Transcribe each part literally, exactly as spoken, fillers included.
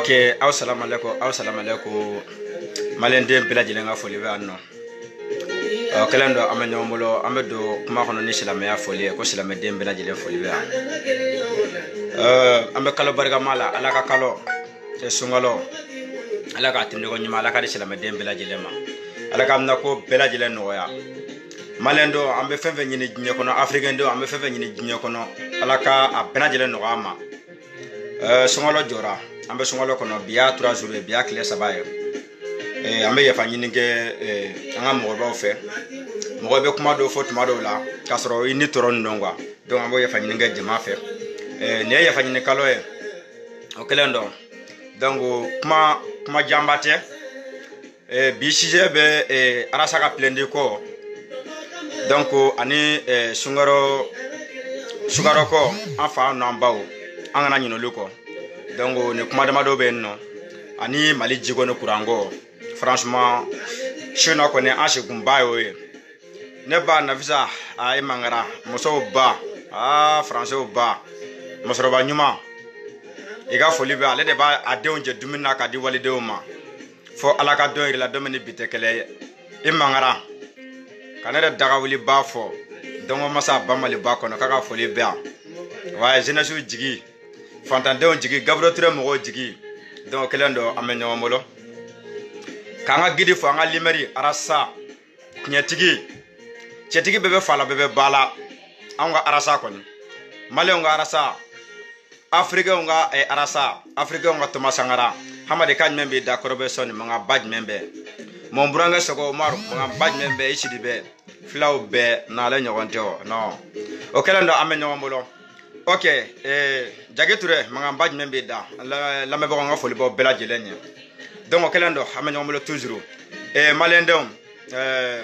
Ok, assalamu alaikum, assalamu alaikum. Malende bila jilenga foli be anno. O kelendo amenyo molo amedo kuma kono ni silameya foli ko silame dem bila jilen foli be an. Euh ambe kalo barga mala ala ka kalo te sungalo ala ka tinde ko nyima ala ka silame dem bila jilen ma. Ala ka amna ko bila jilen no ya. Malendo ambe fenfe nyini jinye kono africain do ambe fenfe nyini jinye kono ala ka abena jilen no ama. Euh sungalo jora ambe sungalo kono biya trois jours biya kile sabaye. Eh ambe ya fanyini ke eh anga mo ba ofe mo be kuma do fot ma do la kasro ini toron ndongwa donc ambe ya fanyini ke jema fe eh ne ya fanyini kalo e o kelendo donc kuma kuma jambate eh bi sije be eh arasa ka plendi ko donc ani eh sungaro sungaro ko afa no ambawo anga na nyino luko donc ne kuma dama do be no ani mali jigo no kurango. Franchement, je ne connais pas ce qu'on va faire. Ne pas navisa à mangara, moso ba, ah français au bas, moso ba nyuma. Ega foli ba le deba ade onje dumina ka di walide o ma. Fo ala ka don ila domini bitekele e mangara. Kanere daga wili ba fo. Dongo masa ba mali ba kono kaka foli ba. Wa jeunesse jigi. Fantande on jigi gabro tre mo jigi. Donc kelendo amenyo molo. Kanga gidi fo anga limeri arasa nyetigi chetigi bebe fala bebe bala anga arasa koni male nga arasa afrika nga e arasa afrika nga to masangara hamade kan membe da korobe soni manga baj membe mon branga soko maru manga baj membe ishidi be flaw be na la nyogonto no o kelando amenyo mbolo ok eh jageture manga baj membe da la la mebe nga foli bo bela jelenye. Donc au calendrier, amenons-le toujours. Et malendom, euh,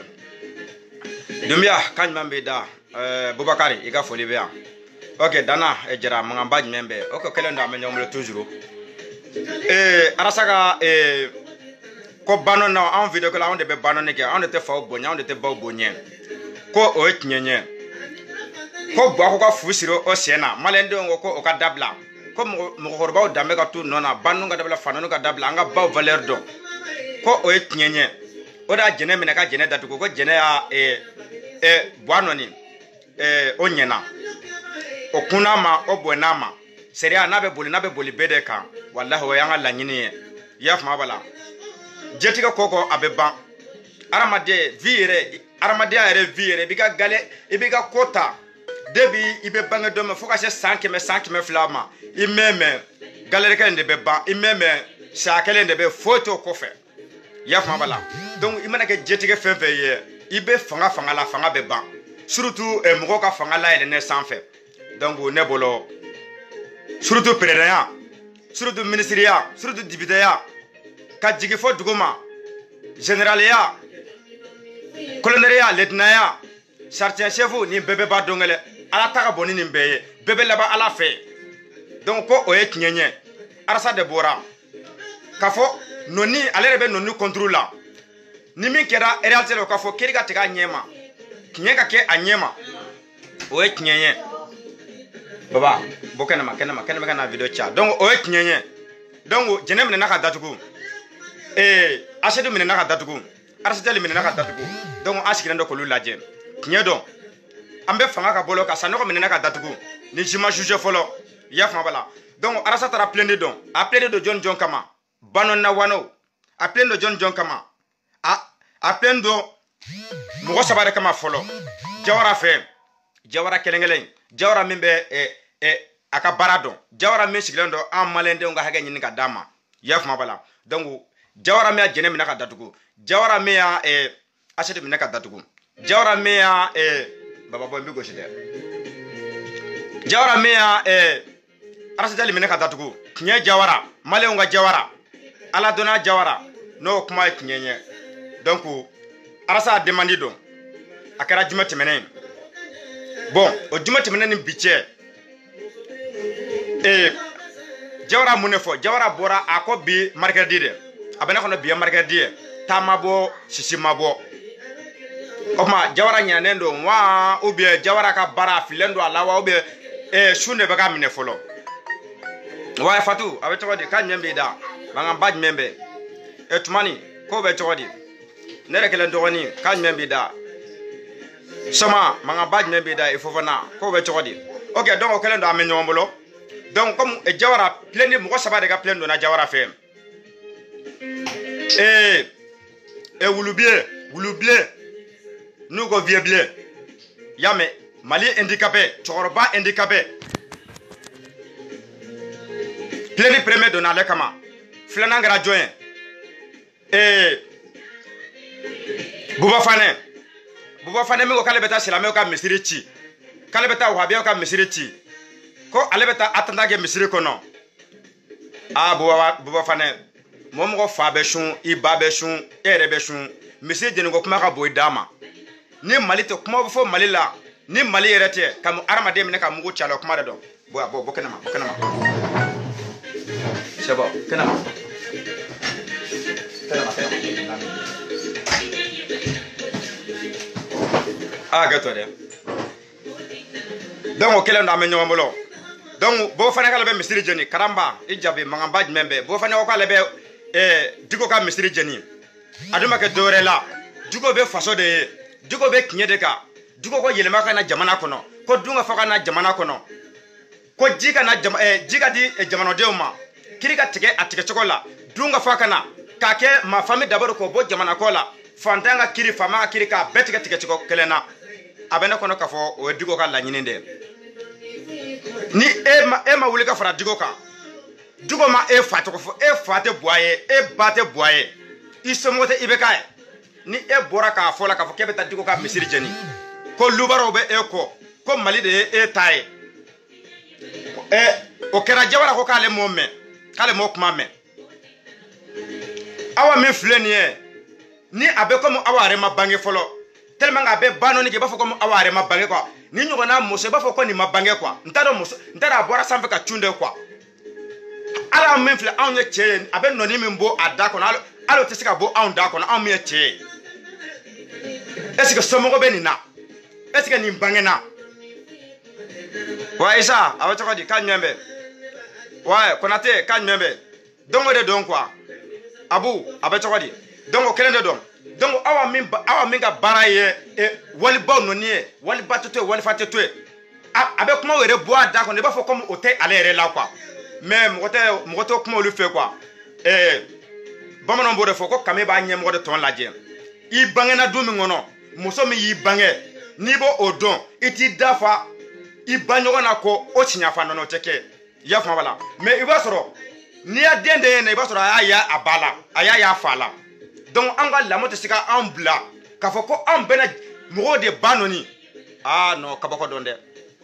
Dumia, quand même da, euh, Boubakari, il a fallu bien. Ok, Dana, et Jera, mon embad membre. Ok, calendrier, amenons-le toujours. Et Arasaka, et ko banon en vidéo que là on devait banonner, on était fort bonien, on était beau bonien. Ko oet nyenye. Ko boako ka fusiro o sena, malendom ko okadabla. Comme Mohorba ou Damega tout non a banunga dabla fanonuka dabla anga ba valeur do ko o etnyenye oda jene menaka jene datu ko jene a e e boanoni e onyena okuna ma obwena ma seria na be boli na be boli bedeka wallahi o yanga lanyini yaf ma bala jetika koko abeba aramade vire aramade are vire bika gale ibika kota debi ibe bange do me foka se cinq me cinq me flama imeme galere kele ndebe ba imeme shakele ndebe photo ko fe yaf mabala donc imana ke jetike fenfe ye ibe fanga fanga la fanga be ba surtout e moko ka fanga la ele ne sans fait donc ne bolo surtout président surtout ministère surtout député ya ka jigi fo duguma général ya colonel ya lieutenant ya sergent chef ni bebe ba dongele ala taka boni ni mbeye bebe laba ala fe. Donc ko oye kinyenye arasa de bora kafo noni alerebe noni contrôle ni min kera réalité lo kafo kiriga tiga nyema kinyenga ke anyema oye kinyenye baba bokena ma kenema kenema kana video cha donc oye kinyenye donc jenem ne naka datuku eh asedu mine naka datuku arasa tele mine naka datuku donc asikira ndo ko lulaje kinyedo ambe fanga ka bolo ka sanoko mine naka datuku ni jima juge folo yaf mabala donc arasa tara plein de don a plein de John John Kama banon na wano a plein de John John Kama a a plein de mo sabare kama folo jawara fe jawara kelengelen jawara mimbe e e aka barado jawara me siglendo am malende nga haga nyini ka dama yaf mabala donc jawara me jene mina ka datugo jawara me ya e asete mina ka datugo jawara me ya e baba boy mbigo shide jawara me ya e arasa dali meneka datugu kinye jawara male nga jawara ala dona jawara no kuma kinyenye donc arasa demandi don akara jumati menen bon o jumati menen biche e jawara munefo jawara bora akobi markedi de abana kono biya markedi tamabo sisimabo oma jawara nyanendo wa ubie jawara ka bara filendo alawa ubie e shune baka minefolo wa fatu abeto de kan nyambe da mangan baj membe e tumani ko be chodi nere kelen dogoni kan membe da sama mangan baj membe da e fofana ko be chodi ok donc kelen do amenyo mbolo donc comme e jawara plein mo sabade ga plein do na jawara fem e e wulubie wulubie nous go vie bien yame Mali handicapé choroba handicapé plein premier do na le kama flana ngara join e buba fane buba fane mi ko kale beta silame ka misiri chi kale beta wahabiya ka misiri chi ko ale beta atanda ge misiri kono a buba buba fane mom ko fa be shun i ba be shun ere be shun misiri jeni ko kuma ka boy dama ni Mali to kuma fo Mali la ni Mali yerete kam armade mi ne ka mugo chalo kuma do bo bo kenama bo kenama c'est bon kenama kenama kenama ah gato de donc kelen da menyo mbolo donc bo fane kala be misiri jeni karamba ijabe mangamba membe bo fane ko kala be eh diko ka misiri jeni aduma ke dore la diko be faso de diko be kinye de ka diko ko yelema kana jamana kono ko dunga faka na jamana kono ko jika na jama eh jika di eh, jamano de ma kirika tike atike chokola dunga faka na kake ma fami dabaro ko bo jamana kola fantanga kiri fama kirika betike tike choko kelena abena kono kafo o diko ka la nyinde ni e ma e ma wulika fara diko ka diko ma e fate ko fo e fate boye e bate boye isomote ibekae ni e bora ka fola ka fo kebe ta diko ka misiri jeni ko lubaro be e ko ko Mali de e taye e o kera jawara ko kale momme kale mo kuma me awa me fleni e ni abe ko mo aware ma bange folo tellement abe bano ni ke bafo ko mo aware ma bange ko ni nyugo na mo se bafo ko ni ma bange ko ntado mo ntara bora sambe ka chunde ko ala me fle an ye che abe no ni mbo adako na alo tisika bo an dako na an me che est-ce que somo ko be ni na est-ce que ni bangena wa isa awa choko di kan nyembe wa konate kan nyembe dongo de don quoi abu abe choko di dongo kelende don dongo awa min awa min ga baraye e wali ba no ni e wali batoto wali fateto abe kuma were bo ada ko ne ba fo comme hotel ale re la quoi mais mogote mogoto kuma lu fait quoi eh bamanon bo de fo ko kame ba nyem de ton laje i bangena dumi ngono muso mi yi bange nibo odon iti dafa i banyogo na ko o tinya fa no teke ya fa wala mais i ba soro ni ya dende ne i ba soro aya abala aya ya fala donc anga la moto sika ambla ka fo ko ambena mo de banoni ah no kabako donde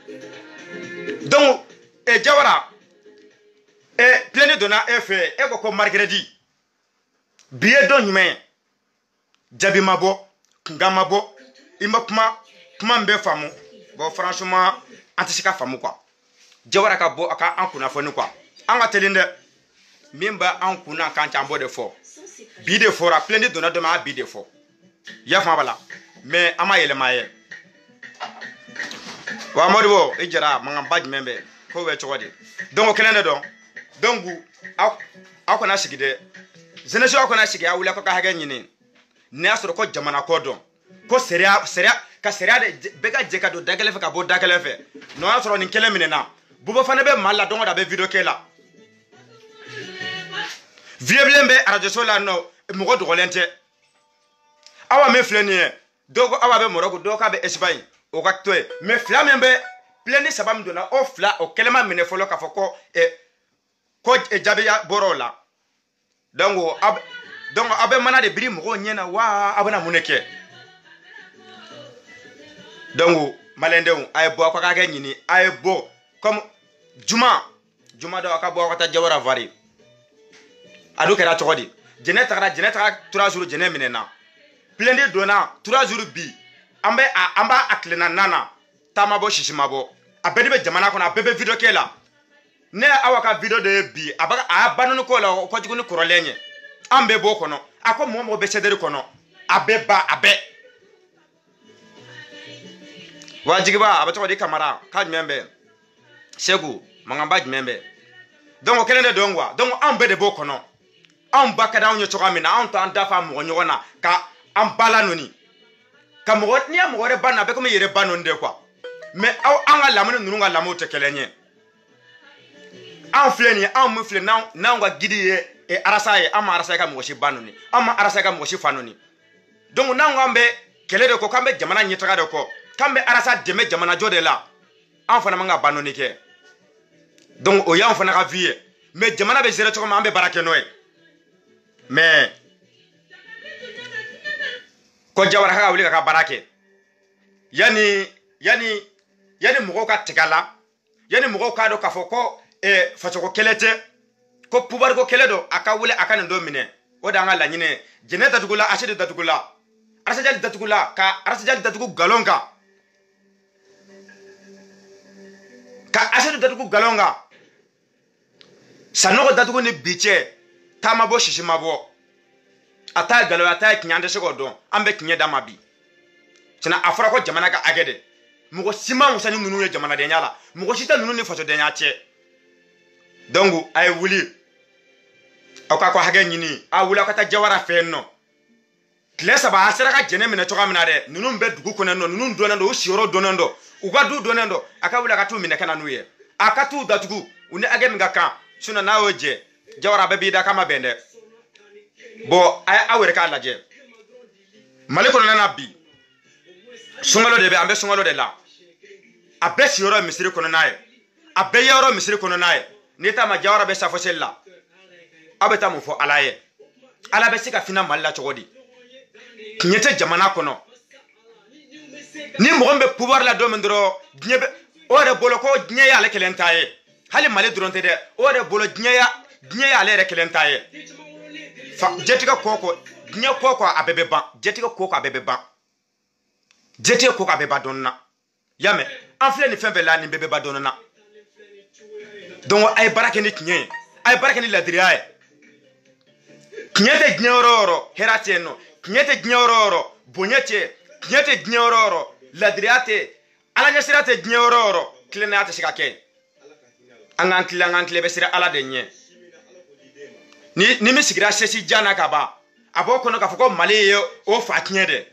donc e jawara e plein dona f e ko ko margredi biye don nyume jabi mabo ngamabo ima kuma kuma mbe famu bo franchement antisika famu quoi jawara ka bo aka ankuna foni quoi anga telinde mimba ankuna kan chambo de fo bi de fo ra plein de dona de ma bi de fo ya fa bala mais ama yele maye wa modibo ejara manga baj membe ko we chodi donc kelende don donc akona sigide zeneso akona sigi ya wula ko ka haga nyini ne asoro ko jamana ko don ko seria seria ka seria de bega jeka do dagale fe ka bo dagale fe no asoro ni kele minena bubo fane be malla dongo da be video kela vieblembe arajo sola no mo do golente awa me fleni dogo awa be morogo do ka be Espagne o ka toy me flamembe pleni sabam do na o fla o kelema mine folo ka foko e ko e jabe ya borola dongo ab dongo abe mana de biri mo nyena wa abana muneke dongo malende ay bo ko ka ga nyini ay bo comme juma juma do ka bo ko ta jawara vari adu kera chokodi jene takara jene takara trois jours jene minena plein de dona trois jours bi ambe amba aklena nana tamabo shishimabo abedi be jamana kona bebe video kela ne awaka video de bi abaga abanu ko la ko jiguni korolenye ambe bo kono ako mo mo be cedere kono abeba abe wajigiba abato di kamara ka membe segu mangamba membe donc kelende dongwa donc ambe de bo kono an ba ka di anw ye cogoya min na anw t'an dafa mɔgɔ ɲɔgɔn na ka an bala nɔni ka mɔgɔ n'i ye mɔgɔ wɛrɛ ba nɔ a bɛ komi i yɛrɛ ba nɔni de quoi mais aw an ka lamɔ ni ninnu ka lamɔw tɛ kelen ye anw filɛ nin ye anw min filɛ n'anw n'anw ka gidi ye arasa ye an ma arasa ka mɔgɔ si ba nɔni an ma arasa ka mɔgɔ si fa nɔni donc n'anw k'an bɛ kɛlɛ de kɔ k'an bɛ jamana ɲɛtaga de kɔ k'an bɛ arasa dɛmɛ jamanajɔ de la an fana man ka ba nɔni kɛ donc o y'anw fana ka vie ye mais jamana bɛ gérer cogo min an bɛ baara kɛ n'o ye mais ko Jawara ka wuli ka baara kɛ yani yani yani mɔgɔw ka tigɛ a la yani mɔgɔw k'a dɔn k'a fɔ ko eh, fasoko kɛlɛ tɛ ko pouvoir ko kɛlɛ don a ka wuli a ka nin don minɛ o de an ka laɲini ye jɛnɛ datugula Asidi datugula Arasajali datugula ka Arasajali datugu galon kan ka Asidi datugu galon kan Sanogo datugu ni bi cɛ taa ma bɔ sisi ma bɔ a taa galon a taa kiɲɛ an tɛ se k'o dɔn an bɛ kiɲɛ d'a ma bi sinɔn a fɔra ko jamana ka hakɛ de mɔgɔ si ma wusa ni ninnu ye jamanadenya la mɔgɔ si tɛ ninnu ni fasodenya cɛ donc a ye wuli aw k'a ko hakɛ ɲini a wuli aw ka taa Jawara fɛ yen nɔ tile saba a sera ka jɛnɛ minɛ cogoya min na dɛ ninnu bɛ dugu kɔnɔ dɔ ninnu dɔnnen don u siyɔrɔ dɔnnen don u ka du dɔnnen don a ka wuli a ka t'u minɛ ka na n'u ye a ka t'u datugu u ni hakɛ min ka kan sinon n'a y'o jɛ Jawara bɛɛ b'i da k'a ma bɛn dɛ bon a ye aw yɛrɛ k'a lajɛ Mali kɔnɔna na bi sunkalo de bɛ an bɛ sunkalo de la a bɛɛ siyɔrɔ ye misiri kɔnɔna ye a bɛɛ yeyɔrɔ misiri kɔnɔna ye n'i t'a ma Jawara bɛ safo seli la aw bɛ taa mun fɔ Ala ye Ala bɛ se ka finna Mali la cogo di tiɲɛ tɛ jamana kɔnɔ ni mɔgɔ min bɛ pouvoir la don min dɔrɔn diɲɛ bɛ o yɛrɛ bolo ko diɲɛ y'ale kelen ta ye hali Mali dɔrɔn tɛ dɛ o yɛrɛ bolo diɲɛ ya diɲɛ y'ale yɛrɛ kelen ta ye fa jɛtigɛ ko ko diɲɛ ko ko a bɛɛ bɛ ban jɛtigɛ ko ko a bɛɛ bɛ ban jɛtigɛ ko ko a bɛɛ ba dɔn na y'a mɛn an filɛ nin fɛn fɛn la nin bɛɛ bɛ ba dɔn na donc a ye baara kɛ ni tiɲɛ ye a ye baara kɛ ni ladiriya ye tiɲɛ tɛ diɲɛ yɔrɔ o yɔrɔ hɛrɛ tɛ yen nɔ tiɲɛ tɛ diɲɛ yɔrɔ o yɔrɔ bonya tɛ tiɲɛ tɛ diɲɛ yɔrɔ o yɔrɔ ladiriya tɛ ala ɲɛsira tɛ diɲɛ yɔrɔ o yɔrɔ tilennenya tɛ se ka kɛ an k'an tilen an k'an tilen bɛ siran ala de ɲɛ ni ni min sigira sɛsi jan na ka ban a b'o kɔnɔ k'a fɔ ko Mali ye o fa tiɲɛ dɛ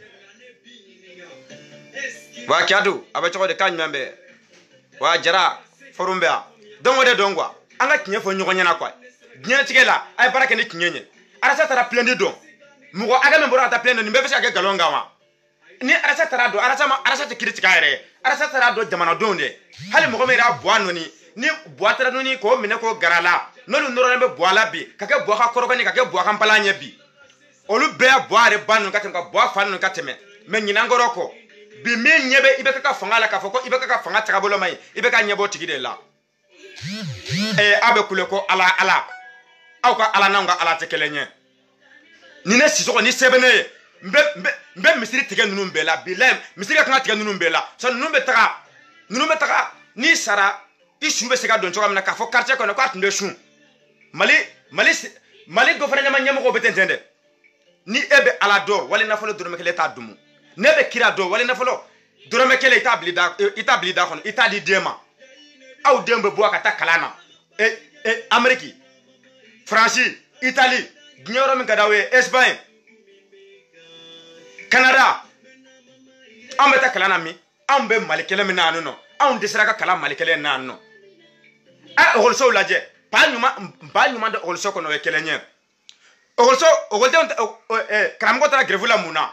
wa Kiyatu a bɛ cogo di k'a ɲuman bɛ wa Jara forum bɛ yan donc o de don quoi an ka tiɲɛ fɔ ɲɔgɔn ɲɛna quoi diɲɛlatigɛ la a ye baara kɛ ni tiɲɛ ye Arasa taara plainte dɔn mɔgɔ hakɛ min bɔra ka taa plainte nin bɛɛ bɛ se ka kɛ nkalon kan wa ni Arasa taara dɔn Arasa ma Arasa tɛ kiiri tigɛ a yɛrɛ ye Arasa taara dɔn jamanadenw de hali mɔgɔ min yɛrɛ buwa nɔni ni buwa taara nɔni k'o minɛ k'o gara la n'olu nɔrɔlen bɛ buwa la bi ka kɛ buwa ka kɔrɔbani ka kɛ buwa ka npalan ɲɛ bi olu bɛɛ ye buwa yɛrɛ ba ninnu ka tɛmɛ ka buwa fa ninnu ka tɛmɛ mais ɲinan kɔrɔ kɔ bi min ɲɛ bɛ i bɛ ka fanga la k'a fɔ ko i bɛ ka fanga tagabolo ma ɲi i bɛ ka ɲɛ bɔ tigi de la ɛɛ aw bɛ kule ko ala ala aw ka ala n'anw ka ala tɛ kelen ye ni ne Sisɔkɔ ni sɛbɛn ne ye n bɛ n bɛ n bɛ misiri tigɛ ninnu bɛɛ la bilahi misiri ka kan ka tigɛ ninnu bɛɛ la sa ninnu bɛ taga ninnu bɛ taga n'i sara i su bɛ se ka don cogoya min na k'a fɔ quartier kɔnɔ k'a tun bɛ sun Mali Mali Mali dɔ fana ɲɛma ɲɛmɔgɔw bɛ ten ten dɛ ni e bɛ ala dɔn wali nafolo dɔrɔmɛ kelen t'a dumu ne bɛ kira dɔn wali nafolo dɔrɔmɛ kelen i t'a bila da i t'a bila i da kɔnɔ i t'a di den ma aw denw bɛ bɔ ka taa kalan na e e Amérique France Italie diɲɛ yɔrɔ min ka d'aw ye Espagne Canada an bɛ taa kalan na min anw bɛ Mali kelen min na yan nɔ anw dɛsɛra ka kalan Mali kelen na yan nɔ a ekɔlisow lajɛ ba ɲuman ba ɲuman de ekɔliso kɔnɔ o ye kelen ye ekɔliso ekɔlidenw karamɔgɔ taara grève la mun na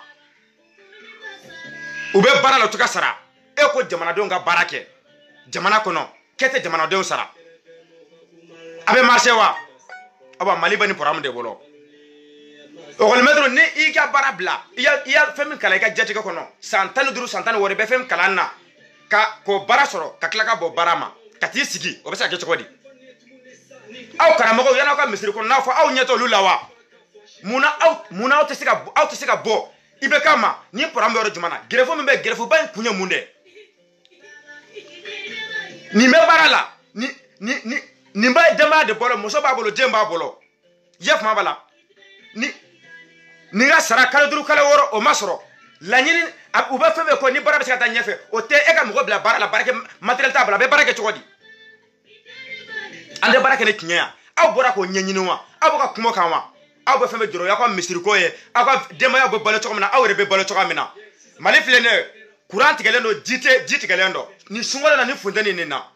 u bɛ baara la u tɛ ka sara e ko jamanadenw ka baara kɛ jamana kɔnɔ kɛ tɛ jamanadenw sara a bɛ marché wa awa Mali bɛ nin programme de bolo ekɔlimɛtiri ni i ka baara bila i ya i ya fɛn min kalan i ka jatigɛ kɔnɔ san tan ni duuru san tan ni wɔɔrɔ i bɛ fɛn min kalan na ka k'o baara sɔrɔ ka tila ka bɔ baara ma ka t'i sigi o bɛ se ka kɛ cogo di aw karamɔgɔw yan'aw ka misiri kɔnɔ n'a fɔ aw ɲɛ tɛ olu la wa munna aw munna aw tɛ se ka aw tɛ se ka bɔ i bɛ k'a ma ni programme bɛ yɔrɔ jumɛn na grève min bɛ grève ba in kun ye mun de nin bɛ baara la ni ni ni nin bɛ denbaya de bolo muso b'a bolo den b'a bolo i ye fama b'a la ni nin ka sara kalo duuru kalo wɔɔrɔ o ma sɔrɔ laɲini u bɛ fɛn fɛn ko ni baara bɛ se ka taa ɲɛfɛ o tɛ e ka mɔgɔ bila baara la baarakɛ matériel t'a bolo a bɛ baara kɛ cogo di an tɛ baara kɛ ni tiɲɛ yan aw bɔra k'o ɲɛɲini wa aw bɛ ka kuma kan wa aw be femme doro ya ko misiri ko ye aw ka demaya be balo cogo mina aw re be balo cogo mina mali filene courant tigelen do jite jite tigelen do ni sungola na ni fundani ni na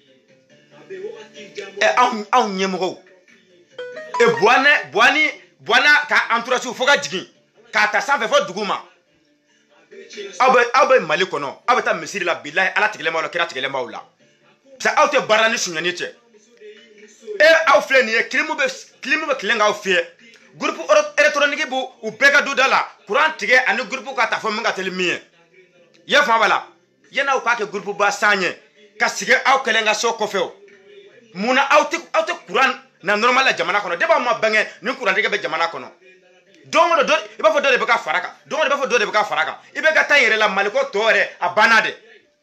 e aw aw nyemgo e boane boani boana ka entourage fo ka jigin ka ta sanfɛ fo duguma aw be aw be mali kono aw be ta misiri la billahi ala tigelen ma la kira tigelen ma la sa aw te barani sunyani te e aw fle ni klimu be klimu be klenga aw fie groupe électronique bu u bega du dala courant tige ani groupe ka ta fo minga tele mie ye fa bala ye na u ka ke groupe ba sanye ka sige aw kelenga so ko feo muna aw te aw te courant na normal la jamana kono deba ma bange ni courant tige be jamana kono dongo do iba fo do de be ka faraka dongo de be fo do de be ka faraka ibe ka tayere la maliko tore abanade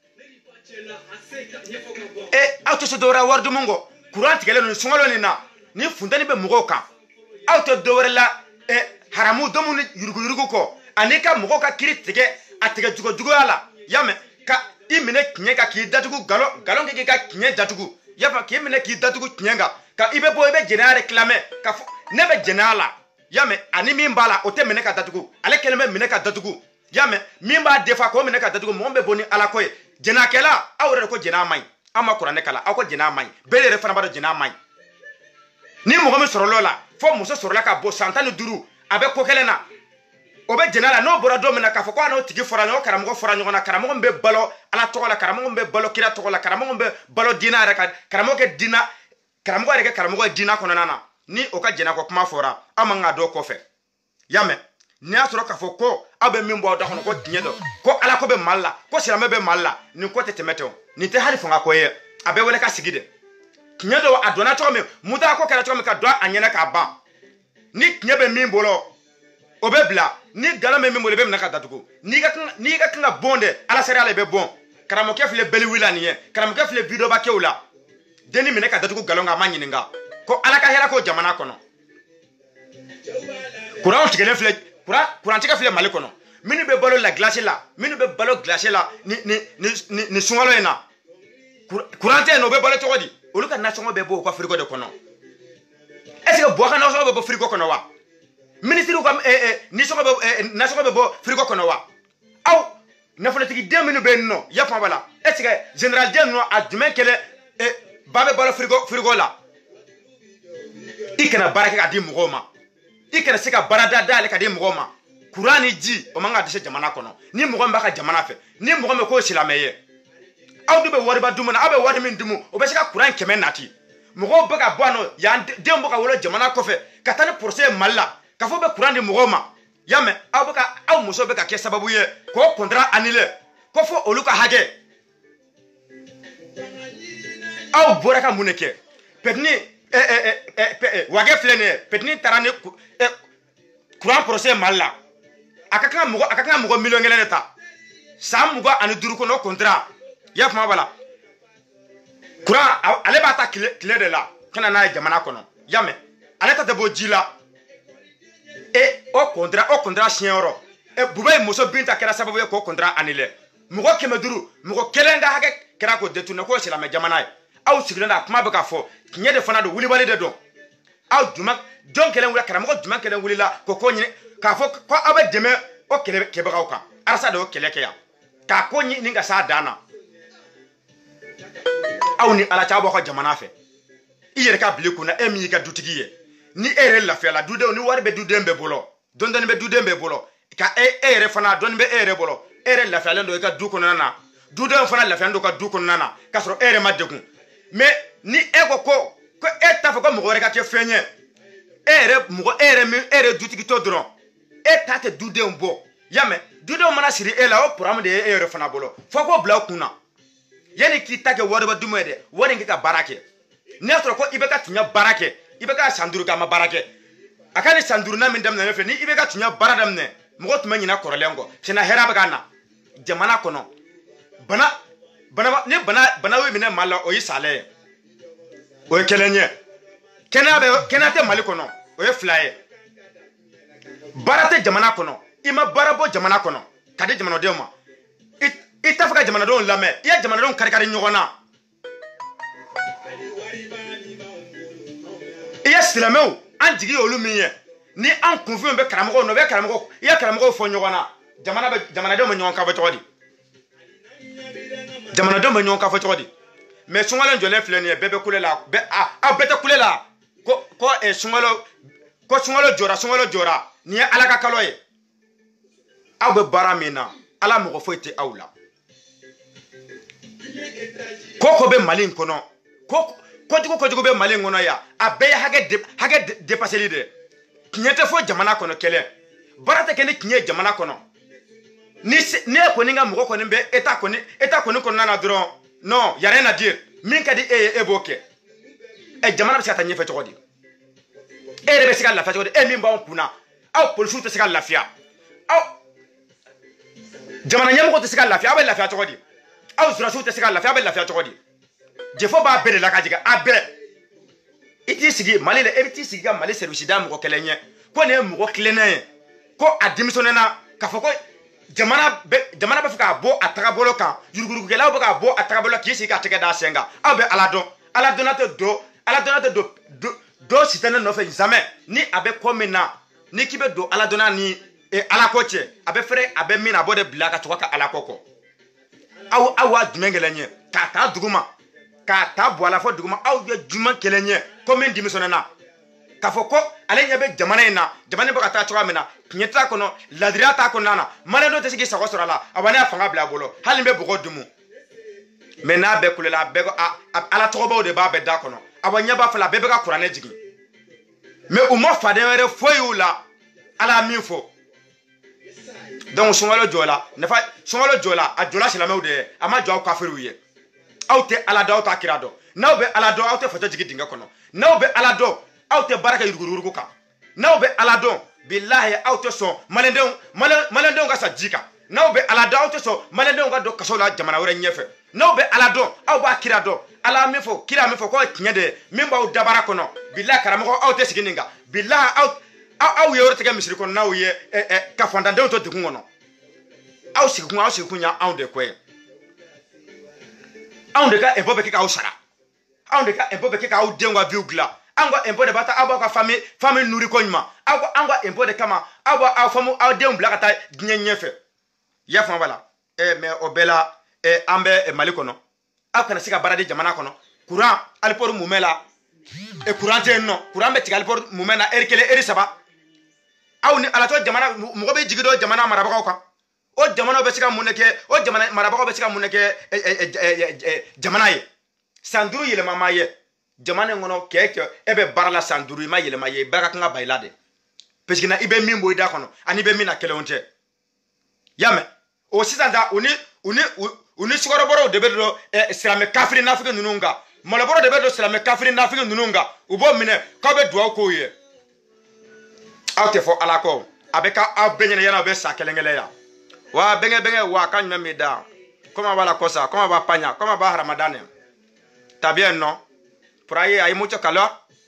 e aw te so dora wardu mungo courant tige le no sungalo ni na ni fundani be mugo kan aw te dowre la e haramu domu ni yurugu yurugu ko anika mugo ka kiri tige atige jugo jugo ala yame ka imine kinye ka ki datugu galo galo ke ka kinye datugu yafa ki imine ki datugu kinyenga ka ibe bo ibe jena réclamer ka nebe jenala yame ani mimbala o te mine ka datugu ale keleme mine ka datugu yame mimba defa ko mine ka datugu mo be boni ala koy jena kela awre ko jena may ama qur'ane kala ako jena may bele re fana ba jena may ni mo mi soro lola fo muso soro la ka bo santani duru abe ko kelena obe jenala no bora do mena ka fo ko no tigi fora no karamo fora no na karamo be balo ala to la karamo be balo kira to la karamo be balo dina re ka karamo ke dina karamo re ke karamo dina kono nana ni o ka jena ko kuma fora amanga do ko fe yame ni asoro ka fo ko abe mimbo da kono ko tinyedo ko ala ko be malla ko sirame be malla ni ko tetemeto ni te hali fonga ko ye abe wele ka sigide tinyedo adona to me muda ko kala to me ka do anyena ka ba ni tinyebe mimbo lo obebla ni gala me mimbo le be naka datugo ni ga ni ga kanga bonde ala sere ala be bon karamo ke fle beli wilani ye karamo ke fle video ba kewla deni me naka datugo galonga manyininga ko ala ka hera ko jamana kono courant tigele fle courant courant tigele fle mali kono minu be balo la glace la minu be balo glace la ni ni ni ni sungalo ena courant e no be balo togodi oluka na songo be bo ko frigo de kono est-ce que bo kana so be bo frigo kono wa ministre ko eh eh ni songo be na songo be bo frigo kono wa aw na fona tigi deux minutes be no ya pa bala est-ce que général den no adjument kele eh babe balo frigo frigo la ikana baraka ka di mugoma ikana sika barada dale ka di mugoma Qur'ani ji o manga de jamana kono ni mugoma ka jamana fe ni mugoma ko silameye aw dube wari ba dumuna abe wari min dumu o be sika Qur'an kemen nati mugo baka bono ya dembo ka wolo jamana ko fe katani procès malla ka fo be Qur'an di mugoma yame aw baka aw muso be ka ke sababu ye ko contrat annulé ko fo oluka hage aw boraka muneke petni eh eh eh eh wage flene petni tarane eh Qur'an procès malla akaka mugo akaka mugo million ngene ta sam mugo anu duru ko no contrat ya fama bala Qur'an ale ba ta clé de la kana na jamana kono yame ale ta de bo jila e o contrat o contrat signoro e bubay muso binta kera sababu ko contrat annulé mugo keme duru mugo kelenga hage kera ko detuna ko sila me jamana aw sigilana kuma be ka fo kinye de fana do wuli wali de don aw duma don kelen wula karamo duma kelen wuli la ko ko nyi ka fo ko abe deme o kele ke bagaw ka arsa do kele ke ya ka ko nyi ninga sa dana aw ni ala cha bo ko jamana fe iyere ka bliku na emi ka dutigi ye ni ere la fe la dude ni warbe dude mbe bolo don don be dude mbe bolo ka e ere fana don be ere bolo ere la fe lendo ka du ko nana dude fana la fe ndo ka du ko nana ka so ere madekun mais ni ego ko ko eta fo ko mo reka ke fenye ere mo ere mi ere dutigi to dron eta te dude mbo yame dude mana siri ela o program de ere fana bolo fo ko bla kuna yani ki take wori ba dumede wori ngika barake ne so ko ibeka tunya barake ibeka sanduru ka ma barake akani sanduru na min dam na fe ni ibeka tunya baradam ne mo to manyina korolengo sina hera ba kana jamana kono bana bana ne bana bana we mine mala o yisale o kelenye kena be kena te mali kono o ye flaye barate jamana kono ima barabo jamana kono kade jamana de ma it itafaka jamana don lame ya jamana don karikari nyogona iya silameu anjigi olumiye ni an kunfin bɛ karamɔgɔw nɔ bɛ karamɔgɔ i ya karamɔgɔw fɔ ɲɔgɔn na jamana bɛ jamanadenw bɛ ɲɔgɔn kan fɔ cogo di jamanadenw bɛ ɲɔgɔn kan fɔ cogo di mais sunkalo jɔlen filɛ nin ye bɛɛ bɛ kule la bɛɛ aw bɛɛ tɛ kule la ko ko ɛ sunkalo ko sunkalo jɔra sunkalo jɔra nin ye ala ka kalo ye aw bɛ baara min na ala mɔgɔ foyi tɛ aw la ko ko bɛ mali in kɔnɔ ko kojugu kojugu bɛ mali in kɔnɔ yan a bɛɛ ye hakɛ de hakɛ dépasseli de tiɲɛ tɛ fɔ jamana kɔnɔ kɛlɛ baara tɛ kɛ ni tiɲɛ ye jamana kɔnɔ ni ne kɔni ka mɔgɔ kɔni bɛ état kɔni état kɔni kɔnɔna na dɔrɔn non y a rien à dire min ka di e ye e b'o kɛ ɛ jamana bɛ se ka taa ɲɛfɛ cogo di e yɛrɛ bɛ se ka lafiya cogo di e min b'anw kunna aw polisiw tɛ se ka lafiya aw jamana ɲɛmɔgɔw tɛ se ka lafiya aw bɛ lafiya cogo di aw surasiw tɛ se ka lafiya aw bɛ lafiya cogo di jɛfo b'a bɛɛ de la ka jigin a bɛɛ i t'i sigi mali la e bɛ t'i sigi ka mali service da mɔgɔ kelen ɲɛ ko nin ye mɔgɔ tilennen ye ko a denmisɛnninna k'a fɔ ko jamana bɛ jamana bɛ fɛ k'a bɔ a tagabolo kan yuruguyurugukɛlaw bɛ k'a bɔ a tagabolo k'i sigi k'a tɛgɛ d'a sen kan aw bɛ ala dɔn ala dɔnna tɛ don ala dɔnna tɛ don dɔ si tɛ ne nɔfɛ jamais ni a bɛ ko min na ni k'i bɛ don ala dɔnna ni ala ko cɛ a bɛ fɛrɛ a bɛ min na a b'o de bila ka tugu ka ala ko kɔ aw aw waa jumɛn kɛlɛ ɲɛ k'a ta duguma k'a ta bɔ a la fɔ duguma aw ye jumɛn kɛlɛ ɲɛ ko min denmisɛnninna k'a fɔ ko ale ɲɛ bɛ jamana in na jamana in bɛ ka taa cogoya min na tiɲɛ t'a kɔnɔ ladiriya t'a kɔnɔna na maliyɛnw tɛ se k'i sago sɔrɔ a la a wa ne y'a fanga bila a bolo hali n bɛ bɔgɔ dumu mais n'a bɛɛ kulela a bɛɛ ala tɔgɔbaw de b'a bɛɛ da kɔnɔ a wa ɲɛ b'a fɛ la a bɛɛ bɛ ka kuranɛ jigin mais u ma faden wɛrɛ foyi y'u la ala y'a min fɔ donc sunkalo jɔ la nafa sunkalo jɔ la a jɔla silamɛw de ye a ma jɔ aw kafiriw ye aw tɛ ala dɔn aw t'a kira dɔn n'aw bɛ ala dɔn aw tɛ fato jigin dingɛ kɔnɔ n'aw bɛ ala dɔn aw tɛ baara kɛ yuruguyurugu kan n'aw bɛ ala dɔn bilahi aw tɛ sɔn maliyɛndenw maliyɛndenw ka sa ji kan n'aw bɛ ala dɔn aw tɛ sɔn maliyɛndenw ka don kaso la jamana wɛrɛ ɲɛfɛ n'aw bɛ ala dɔn aw b'a kira dɔn ala min fɔ kira min fɔ k'o ye tiɲɛ de ye min b'aw dabara kɔnɔ bilahi karamɔgɔ aw tɛ sigi nin kan bilahi aw aw ye yɔrɔ tigɛ misiri kɔnɔ n'aw ye ka fantandenw to degun kɔnɔ aw sigikun aw sigikun ya anw de ko ye anw de ka impôt bɛ kɛ k'aw sara anw de ka impôt bɛ kɛ k'aw denw ka viw dilan anw ka impôt de b'a ta aw b'aw ka famille famille nourrir ko ɲuman aw ka anw ka impôt de kama aw b'a aw famu aw denw bila ka taa diɲɛ ɲɛfɛ i y'a faamu bala ɛ mais o bɛɛ la ɛ an bɛ mali kɔnɔ aw kana se ka baara di jamana kɔnɔ courant aliport mumɛ la ɛ courant tɛ yen nɔ courant bɛ tigɛ aliport mumɛ na heure kelen heure saba aw ni ala tɔ jamana mɔgɔ bɛ jigi dɔ jamana marabagaw kan o jamana bɛ se ka mun de kɛ o jamana marabagaw bɛ se ka mun de kɛ jamana ye san duuru yɛlɛma ma ye jamana in kɔnɔ kɛ kɛ e bɛ baara la san duuru i ma yɛlɛma ye bɛɛ ka kan ka ba i la de parce que na i bɛ min bɔ i da kɔnɔ ani bɛ min na kɛlɛw tɛ y'a mɛn o sisan ta u ni u ni u ni sukɔrɔbɔrɔw de bɛ don silamɛ kafiri nafiki ninnu kan malobɔrɔ de bɛ don silamɛ kafiri nafiki ninnu kan u b'o minɛ k'aw bɛ dugawu k'o ye aw tɛ fɔ ala kɔ a bɛ ka aw bɛɛ ɲɛna yanni aw bɛ sa kelen kelen yan wa bɛnkɛ bɛnkɛ wa ka ɲuman mi da kɔma b'a la kɔsa kɔma b'a paɲa kɔma b'a haramadane también no por ahí hay mucho calor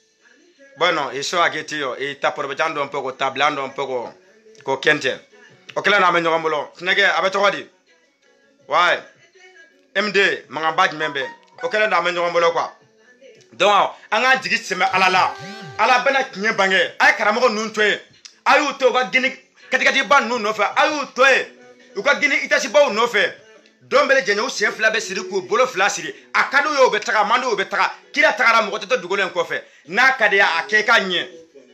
bueno eso aquí tío y está aprovechando un poco está hablando un poco con gente o kila na me ɲɔgɔn bolo snege a bɛ tɔgɔ di ouais M D manga badge membe o kila na me ɲɔgɔn bolo quoi donc an ka jigi sɛmɛ ala la ala bɛna tiɲɛ bange a ye karamɔgɔ ninnu to yen a y'u to u ka gini katikatiba ninnu nɔfɛ a y'u to yen u ka gini itasibaw nɔfɛ don bɛɛ lajɛlen u sen fila bɛ siri k'u bolo fila siri a ka d'u ye u bɛ taga a man d'u ye u bɛ taga kira tagara mɔgɔ tɛ to dugukolo in kɔfɛ n'a ka di ye a kɛ ka ɲɛ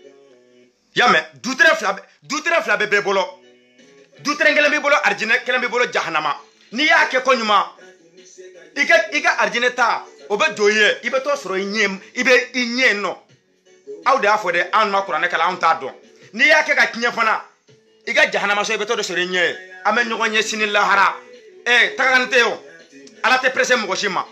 y'a mɛn dutɛrɛn fila dutɛrɛn fila bɛ bɛɛ bolo dutɛrɛn kelen b'i bolo arijinɛ kelen b'i bolo jahanama n'i y'a kɛ ko ɲuman i ka i ka arijinɛ ta o bɛ don i ye i bɛ t'o sɔrɔ i ɲɛ i bɛ i ɲɛ nɔ aw de y'a fɔ dɛ anw ma kuranɛ kalan anw t'a dɔn n'i y'a kɛ ka tiɲɛ fana i ka jahanama so i bɛ t'o de sɔrɔ i ɲɛ ye an bɛ ɲɔgɔn ɲɛ sini lahara eh tagani tɛ o ala tɛ presse mɔgɔ si ma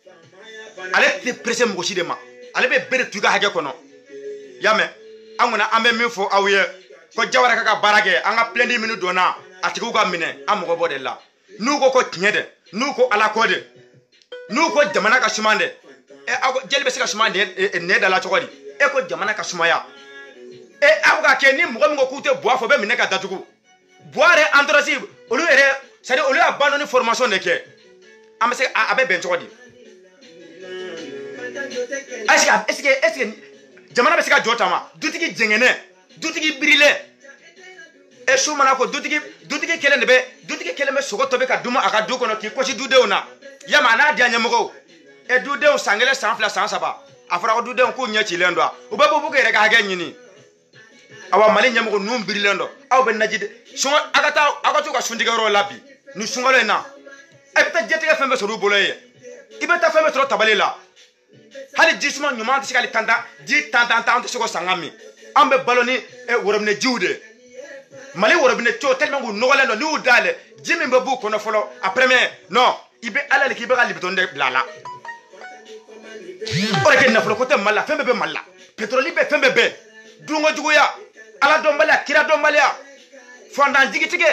ale tɛ presse mɔgɔ si de ma ale bɛ bere tu i ka hakɛ kɔnɔ y'a mɛn an kɔni an bɛ min fɔ aw ye ko Jawara ka ka baara kɛ an ka plainte minnu donna a tigiw ka minɛ an mɔgɔ bɔ de la n'u ko ko tiɲɛ dɛ n'u ko ala ko de n'u ko jamana ka suma dɛ ɛ aw jeli bɛ se ka suma ne da la cogo di e ko jamana ka sumaya ɛ aw ka kɛ ni mɔgɔ min ko k'u tɛ buwa fɔ bɛ minɛ ka datugu buwa yɛrɛ entourage olu yɛrɛ c'est à dire olu y'a ban ni formation de kɛ an bɛ se a bɛ bɛn cogo di est ce que est ce que est ce que jamana bɛ se ka jɔ ta ma dutigi jɛngɛnɛ dutigi birile e su mana ko dutigi dutigi kelen de be dutigi kelen be sogo tobe ka duma aka du kono ki kosi dudenw na yama na dia nyamgo e dudenw sangele sanfla sansaba afara ko dudenw ko nyachi lendo o babo bugo reka hage nyini awa mali nyamgo num birilendo aw ben najide so agata agatu ka sundiga ro labi ni sungalo na e beta jetega fembe so ruboloye ibeta fembe tro tabalela hali jisma nyuma tisikali tanda di tanda tanda so ko sangami ambe baloni e woromne jiwde mali worobine to tellement ngo nogolendo ni udale jimi mbabu kono folo après mais non ibe ala le kibe gali bitonde blala ore ke na folo ko te malla fembe be malla petroli be fembe be dungo juguya ala dombala kira dombalia fondan jigitige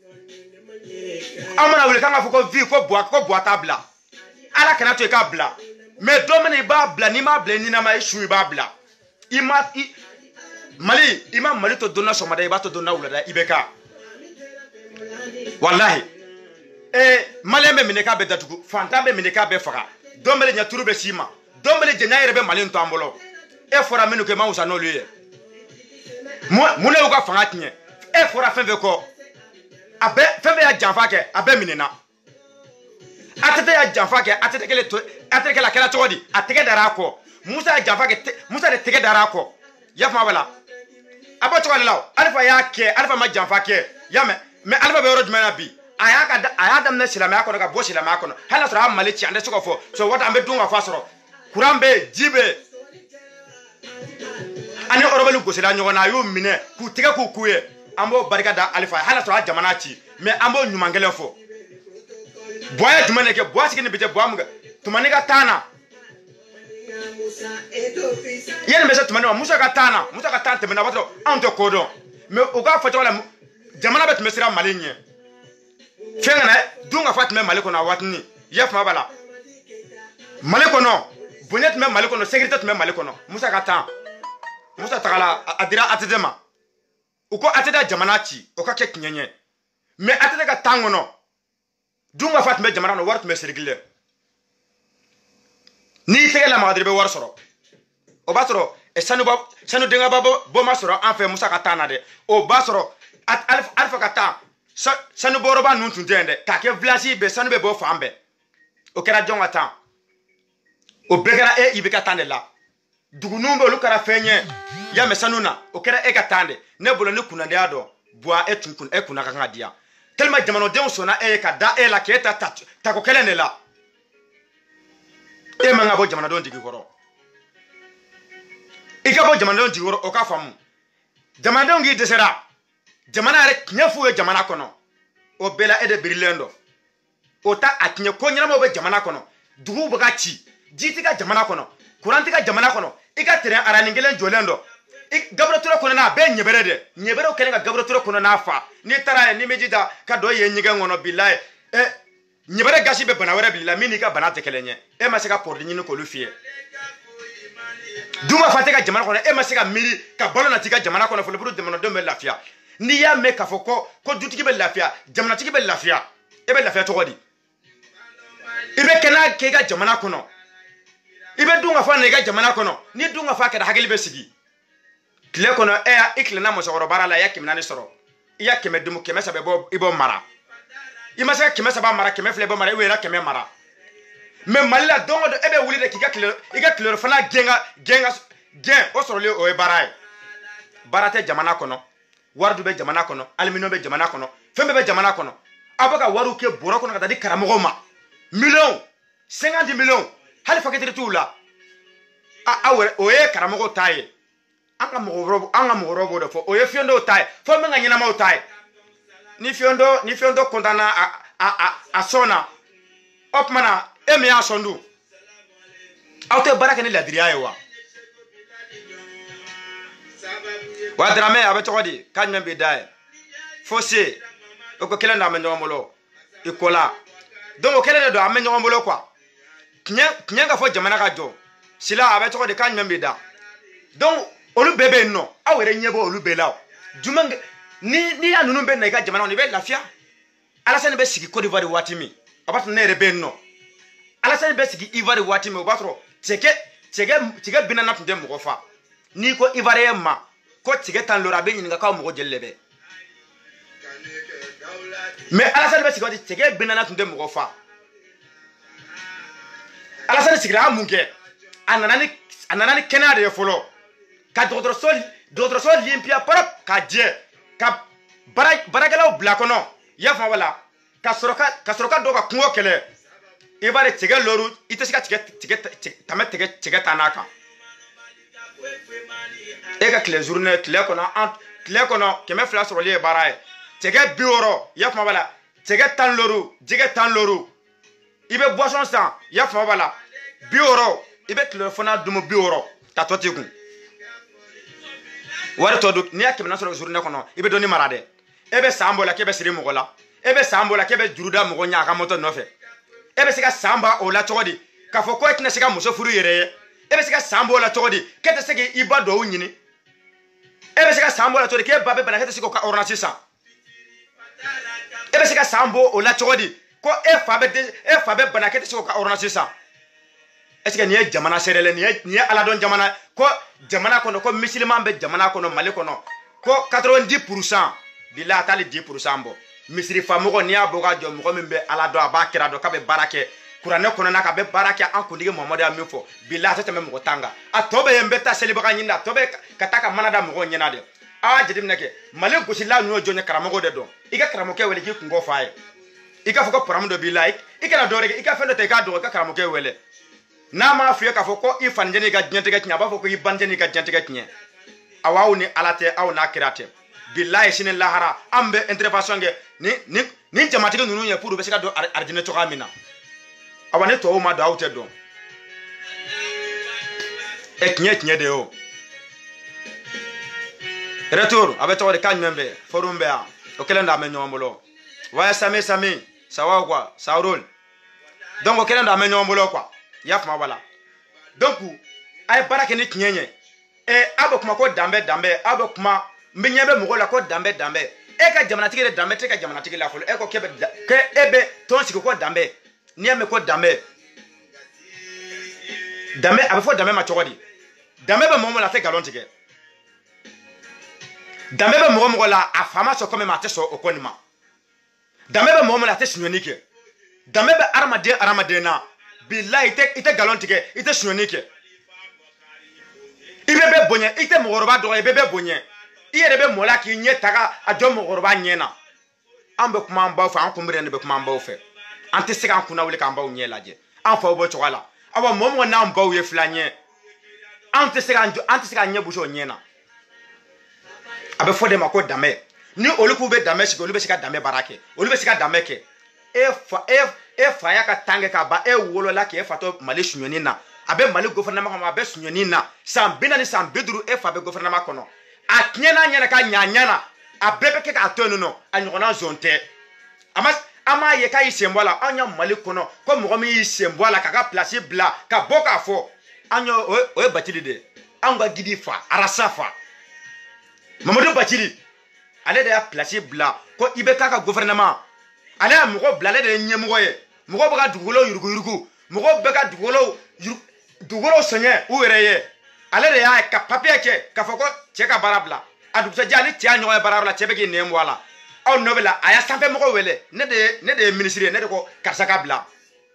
amana wele kanga foko vi ko boa ko boa tabla ala kana to e ka bla mais domene ba bla ni ma bla ni na ma ishu ba bla ima mali ima mali to donna somada iba to donna wulada ibeka wallahi eh malembe mineka be datugu fantambe mineka be faka dombele nya turube sima dombele je nyaire be mali nto ambolo e fora menu ke mausa no liye mune uka fanga tinye e fora fembe ko abe fembe ya janfa ke abe minena atete ya janfa ke atete kele to atete kala kala todi ateke darako musa ya janfa ke musa de teke darako yafma wala abo to wala alfa ya ke alfa ma janfa ke yame me alfa be rod mena bi aya ka aya dam na silama ko ka bo silama ko hala sura malici ande soko fo so wata ambe dunga fasoro kurambe jibe ani orobelu gosela nyona yo mine ku tiga ku kuye ambo barika da alfa hala sura jamana ci me ambo nyumangele fo boya jumane ke boya sikini bije boya muga tumani ka tana yene mesa tumani wa musa ka tana musa ka tante mena wato ante kodo me uga foto wala jamana bet mesira malinye fengana dunga fatme maliko na watni yef mabala maliko no bunyet me maliko no sécurité me maliko no musa ka tan musa takala adira atedema uko ateda jamana ci o ka ke kinyenye me ateda ka tangono dunga fatme jamana no wart me sirgile ni tegela magadribe war soro o basoro e sanu ba sanu denga babo bo masoro en fait musa ka tanade o basoro at alf alfa ka tan sanu boroba nun tuntende ka ke vlasi be sanu be bo fambe o kera jonga tan o begara e ibeka tande la dugunumbe lu kara fenye ya mesanuna o kera e ka tande ne bolo ni kunande ado boa e tunkun e kunaka ngadia tellement jamano de sona e ka da e la keta ta ko kelene la e manga bo jamano don digi goro e ka bo jamano don digi goro o ka famu jamano don gi desera jamana re nyafu e jamana kono o bela e de birilendo o ta atinye ko nyama mo be jamana kono dugu buga chi jitika jamana kono kurantika jamana kono ika tere araningelen jolendo ik gabro turo kono na be nyebere de nyebere o kenga gabro turo kono na fa ni tara ni mejida ka do ye nyiga ngono billahi e nyebere gashi be bana wara billahi mini ka bana tekelenye e ma se ka pordi nyini ko lu fie duma fateka jamana kono e ma se ka miri ka balo na tika jamana kono fo le buru de mono do me lafia ni ya me ka foko ko dutiki be lafia jamana tiki be lafia e be lafia to godi ibe kana ke ga jamana kono ibe dunga fa ne ga jamana kono ni dunga fa ka da hageli be sigi kle kono e ya ikle na mo soro barala ya kimna ni soro ya keme dumu keme sabe bo ibo mara ima sa keme saba mara keme fle bo mara we ra keme mara me malila dongo do ebe wuli de kika kle iga kle fa na genga genga gen o soro le o e barai barate jamana kono wardu be jamana kono almino be jamana kono fembe be jamana kono abaka waru ke boro kono kata di karamogo ma million cinquante millions hali faketiri tula a awe oye karamogo taye anga mogoro anga mogoro bodo fo oye fiondo taye fo menga nyina ma taye ni fiondo ni fiondo kontana a a a, a sona opmana emi ya sondu auto baraka ni ladriya yewa wadrame abe tokodi kanme be dai fossé o ko kelenda amenyo molo ikola donc o kelenda do amenyo molo quoi knya knya ga fo jamana ga jo sila abe tokodi kanme be da donc olu bebe no awere nyebo olu bela jumang ni ni anunu be na ga jamana ni be lafia alasane be sigi Côte d'Ivoire watimi abat na rebe no alasane be sigi Ivoire watimi o batro teke teke teke binana tunde mo fa ni ko Ivoire ma ko tigɛ tan lora be ɲininka kaw mɔgɔ jeli lebe mais Alassane be sigodi tigɛ binana tun tɛ mɔgɔ fa Alassane sigira mun kɛ a nana ni a nana ni kɛnɛya de ye fɔlɔ ka dɔgɔtɔrɔso dɔgɔtɔrɔso limpia parop ka jɛ ka barakɛlaw bila kɔnɔ ya fa wala ka sɔrɔ ka ka sɔrɔ ka dɔ ka kungo kɛlɛ i b'a de tigɛ loru i tɛ se ka tigɛ tigɛ tɛmɛ tigɛ tigɛ tan n'a kan e ka tile journée tile kɔnɔ an tile kɔnɔ kɛmɛ fila sɔrɔli ye baara ye tigɛ bi wɔɔrɔ ya fa wala tigɛ tan loru jɛgɛ tan loru i bɛ boisson san ya fa wala bi wɔɔrɔ i bɛ tilefana dumu bi wɔɔrɔ ka tɔ t'i kun wari tɔ don n'i y'a kɛmɛ sɔrɔ journée kɔnɔ i bɛ dɔɔni mara dɛ e bɛ san bɔ la k'e bɛ siri mɔgɔ la e bɛ san bɔ la k'e bɛ juru da mɔgɔ ɲɛ a ka moto nɔfɛ e bɛ se ka san ba o la cogo di k'a fɔ ko e tɛna se ka muso furu yɛrɛ ye e bɛ se ka san bɔ o la cogo di k'e tɛ se k'i ba dɔw ɲini e bɛ se ka san bɔ o la cogo di k'e ba bɛ bana k'e tɛ se k'o ka ordonnance san e bɛ se ka san bɔ o la cogo di ko e fa bɛ e fa bɛ bana k'e tɛ se k'o ka ordonnance san est-ce que nin ye jamana seerela nin ye nin ye ala dɔn jamana ko jamana kɔnɔ ko musulman bɛ jamana kɔnɔ Mali kɔnɔ ko quatre-vingt-dix pour cent bila atali dix pour cent bɔ misiri fa mɔgɔ n'i y'a bɔ ka jɔ mɔgɔ min bɛ ala dɔn a b'a kira dɔn k'a bɛ baara kɛ kuranɛ kɔnɔna k'a bɛ baara kɛ an kuntigi Mamadu y'a min fɔ bila a tɛ tɛmɛ mɔgɔ tan kan a tɔ bɛ yen n bɛ taa selibaga ɲini a tɔ bɛ ka taa ka mana da mɔgɔw ɲɛna de a y'a jateminɛ kɛ Mali gosila ninnu ye jɔn ye karamɔgɔ de dɔn i ka karamɔgɔkɛ wele k'i kungo f'a ye i k'a fɔ ko problème dɔ b'i la i kana dɔwɛrɛ kɛ i ka fɛn dɔ ta i k'a dɔn i ka karamɔgɔkɛ wele n'a m'a f'i ye k'a fɔ ko i faninjɛ n'i ka diɲɛtigɛ tiɲɛ a b'a fɔ ko i banijɛ n'i ka diɲɛtigɛ tiɲɛ aw aw ni ala tɛ aw n'a kira tɛ bilahi sini lahara an bɛ intervention kɛ ni ni ni jamatigi ninnu ye pour u bɛ se ka don arijinɛ cogoya min na awa ni tɔw ma don aw tɛ dɔn ɛ tiɲɛ tiɲɛ de o retour a bɛ tɔgɔ de k'a ɲuman bɛ forum bɛ yan o kɛlen don a bɛ ɲɔgɔn bolo ouais sami sami ça va quoi ça roule donc o kɛlen don a bɛ ɲɔgɔn bolo quoi i y'a faamu wala donc a ye baara kɛ ni tiɲɛ ye ɛ a bɛ kuma ko danbɛ danbɛ a bɛ kuma n bɛ ɲɛ bɛ mɔgɔw la ko danbɛ danbɛ e ka jamanatigi de danbɛ tɛ ka jamanatigi la fɔlɔ e ko k'e bɛ k'e e bɛ tɔn sigi ko danbɛ n'i y'a mɛn ko danbɛ danbɛ a bɛ fɔ danbɛ ma cogo di danbɛ bɛ mɔgɔ mɔgɔ la a tɛ nkalon tigɛ danbɛ bɛ mɔgɔ mɔgɔ la a fa ma sɔn ko min ma a tɛ sɔn o ko nin ma danbɛ bɛ mɔgɔ mɔgɔ la a tɛ suɲɛni kɛ danbɛ bɛ adamaden adamaden na bilahi i tɛ i tɛ nkalon tigɛ i tɛ suɲɛni kɛ i bɛ bɛɛ bonya i tɛ mɔgɔkɔrɔba dɔgɔ i bɛ bɛɛ bonya i yɛrɛ bɛ mɔla k'i ɲɛ taga a jɔ mɔgɔkɔrɔba ɲɛ na an bɛ kuma an baw fɛ an kunbɛn de bɛ kuma an baw fɛ an tɛ se k'an kunna wuli k'an baw ɲɛ lajɛ an faw bɔ cogo la awa mɔgɔ mɔgɔ n'an baw ye fila ɲɛ an tɛ se k'an an tɛ se k'an ɲɛ busi o ɲɛ na a bɛ fɔ de ma ko danbɛ ni olu k'u bɛ danbɛ sigi olu bɛ se ka danbɛ baara kɛ olu bɛ se ka danbɛ kɛ e fa e e fa y'a ka tan kɛ k'a ban e wolola k'e fatɔ Mali suɲɛni na a bɛ Mali gouvernement kɔnɔ a bɛ suɲɛni na san bi naani san bi duuru e fa bɛ gouvernement kɔnɔ a tiɲɛ n'a ɲɛna ka ɲa ɲana a bɛɛ bɛ kɛ k'a to yen nɔ a ɲɔgɔnna zɔn tɛ a ma an m'a ye k'a y'i sen bɔ a la an ya Mali kɔnɔ ko mɔgɔ min y'i sen bɔ a la k'a ka place bila ka bɔ k'a fɔ an y'o o ye Bacili de ye an ka gidi fa Arasa fa Mamadu Bacili ale de y'a place bila ko i bɛ k'a ka gouvernement ale y'a mɔgɔ bila ale de ye ɲɛmɔgɔ ye mɔgɔw bɛ ka dugukolo yurugu yurugu mɔgɔw bɛ ka dugukolo dugukolo sɛŋɛ u yɛrɛ ye ale de y'a ka papier kɛ k'a fɔ ko cɛ ka baara bila a dugusɛjɛ ani cɛ y'a ɲɔgɔn ye baara la cɛ bɛ k'i nɛn bɔ a la aw nɔ bɛ la a y'a sanfɛ mɔgɔw wele ne de ye ne de ye ministre ye ne de ko karisa ka bila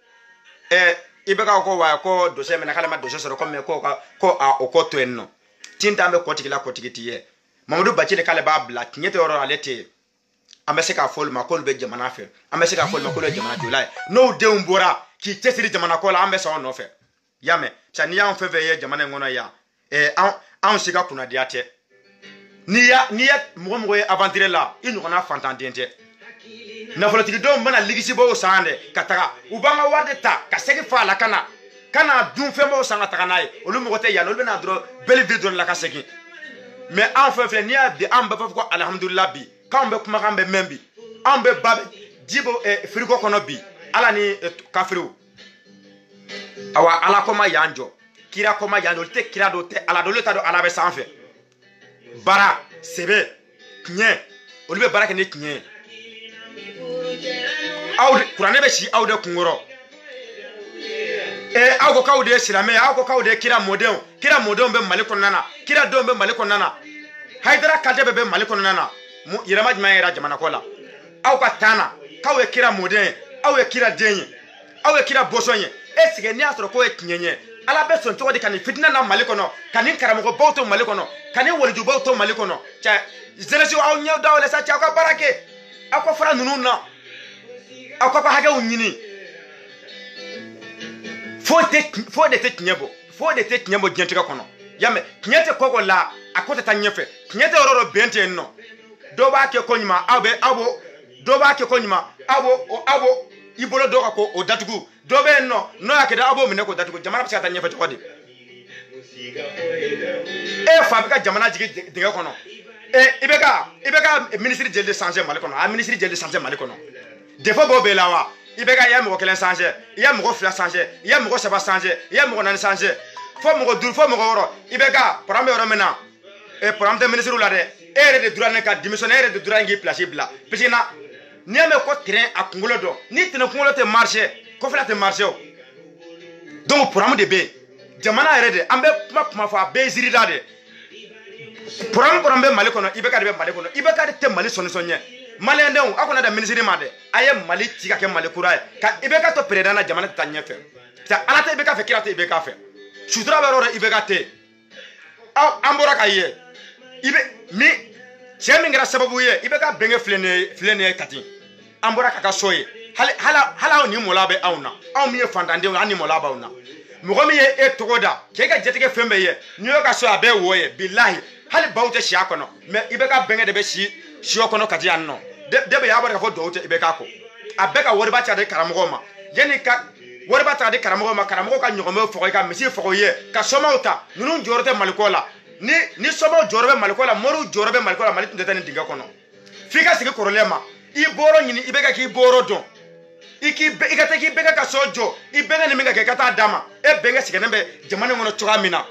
ɛ i bɛ ka ko wa ko dossier minɛ k'ale ma dossier sɔrɔ ko mais ko ka ko a o ko to yen nɔ tin t'an bɛ kɔtigi la kɔtigi t'i ye Mamadu Bacili k'ale b'a bila tiɲɛ tɛ yɔrɔ ale tɛ yen an bɛ se k'a fɔ olu ma k'olu bɛ jamana fɛ an bɛ se k'a fɔ olu ma k'olu ye jamana jɔla ye n'o denw bɔra k'i cɛsiri jamana ko la an bɛ sɔn o nɔfɛ y'a mɛn sa n'i y'an fɛn fɛn ye jamana in kɔnɔ yan ɛɛ an anw si ka kunnadiya tɛ n'i ya n'i ye mɔgɔ mɔgɔ ye aventure la i ɲɔgɔnna fantanden tɛ nafolotigidenw bɛna ligisi bɔ o san dɛ ka taga u b'an ka wari de ta ka segin fa a la ka na ka na dun fɛn b'o san ka taga n'a ye olu mɔgɔ tɛ yan olu bɛna dɔrɔn bɛli bi dɔrɔn la ka segin mais anw fɛn filɛ n'i y'a bi an bɛɛ fɔ ko alihamudulila bi k'anw bɛ kumakan bɛ mɛn bi anw bɛ ba ji bɔ ɛ frigo kɔnɔ bi ala ni kafiriw awa ala kɔma y'an jɔ kira kɔma y'an jɔ olu tɛ kira dɔ tɛ ala dɔ olu t'a dɔn ala bɛ sanfɛ bara sɛbɛ tiɲɛ olu bɛ baara kɛ ni tiɲɛ ye aw kuranɛ bɛ si aw de kunkɔrɔ ɛ aw ko k'aw de ye silamɛ ye aw ko k'aw de ye kira mɔdenw kira mɔdenw bɛ Mali kɔnɔna na kira denw bɛ Mali kɔnɔna na Haidara Kante bebe Mali kɔnɔna na yɛrɛma jumɛn yɛrɛ jamana ko la aw ka taana k'aw ye kira mɔden ye aw ye kira den ye aw ye kira bɔsɔn ye e sigi n'i y'a sɔrɔ k'o ye tiɲɛ ye ala bɛ sɔn cogo di ka nin fitina na Mali kɔnɔ ka nin karamɔgɔbaw to Mali kɔnɔ ka nin walijubaw to Mali kɔnɔ cɛ jeunesse aw ɲɛ da o la sa cɛ aw ka baara kɛ aw ka fara ninnu na aw ka hakɛw ɲini fo tɛ fo de tɛ tiɲɛ bɔ fo de tɛ tiɲɛ bɔ diɲɛtigɛ kɔnɔ y'a mɛn tiɲɛ tɛ kɔkɔ la a ko tɛ taa ɲɛfɛ tiɲɛ tɛ yɔrɔ dɔ bɛn tɛ yen nɔ dɔw b'a kɛ ko ɲuman aw bɛ aw b'o dɔw b'a kɛ ko ɲuman aw b'o aw b'o i bolo dɔw ka ko o datugu dɔw bɛ yen nɔ n'o y'a kɛ dɛ aw b'o minɛ k'o datugu jamana bɛ se ka taa ɲɛfɛ cogo di e fa bɛ ka jamana jigin dingɛ kɔnɔ e i bɛ ka i bɛ ka minisiri jeli de changer Mali kɔnɔ a minisiri jeli de changer Mali kɔnɔ défaut b'o bɛɛ la wa i bɛ ka i ye mɔgɔ kelen changer i ye mɔgɔ fila changer i ye mɔgɔ saba changer i ye mɔgɔ naani changer fo mɔgɔ duuru fo mɔgɔ wɔɔrɔ i bɛ ka programme bɛ yɔrɔ min na e programme tɛ minisiriw la dɛ e yɛrɛ de dura ne ka démissionner e yɛrɛ de dura k'i place bila parce que na n'i y'a mɛn ko terrain a kunkolo dɔn ni terrain kunkolo tɛ marcher ko fila tɛ marcher o donc programme de bɛ yen jamana yɛrɛ de an bɛ kuma kuma fɔ a bɛɛ ye zirida de programme kɔnɔ bɛ Mali kɔnɔ I B K de bɛ Mali kɔnɔ I B K de tɛ Mali sɔnsɔn ɲɛ maliyɛn denw aw kana da minisiri ma dɛ a ye Mali ci ka kɛ Mali kura ye ka I B K to président na jamana tɛ taa ɲɛfɛ c'est ala tɛ I B K fɛ kira tɛ I B K fɛ sutura bɛ yɔrɔ I B K tɛ aw an bɔra ka ye I bɛ min cɛ min kɛra sababu ye I B K bɛnkɛ filɛ nin ye filɛ nin ye Kati an bɔra ka ka so ye hali hali aw ni mɔla bɛ aw na aw min ye fantandenw an ni mɔla b'aw na mɔgɔ min ye e tɔgɔ da k'e ka jatigɛ fɛn bɛɛ ye n'i y'o ka so a bɛɛ wo ye bilahi hali baw tɛ si a kɔnɔ mais I B K bɛnkɛ de bɛ si siyɔ kɔnɔ Kati yan nɔ de bɛ y'a bɔra k'a fɔ duwawu tɛ I B K kɔ a bɛɛ ka wariba ta di karamɔgɔw ma yanni ka wariba ta di karamɔgɔw ma karamɔgɔw ka ɲɔgɔnmɛw fɔgɔ ka misi fɔgɔ ye ka sɔmaw ta ninnu jɔyɔrɔ tɛ Mali ko la ni ni sɔmaw jɔyɔrɔ bɛ Mali ko la moriw jɔyɔrɔ bɛ Mali ko la Mali tun tɛ taa nin dingɛ kɔnɔ f'i ka sigi kɔrɔlen ma I bɔrɔ ɲini I B K k'i bɔrɔ dɔn I k'i i ka taa k'i bɛnkɛ ka so jɔ I bɛnkɛ ni min ka kɛ i ka taa d'a ma e bɛnkɛ sɛgɛnnen bɛ jamana in kɔnɔ cogoya min na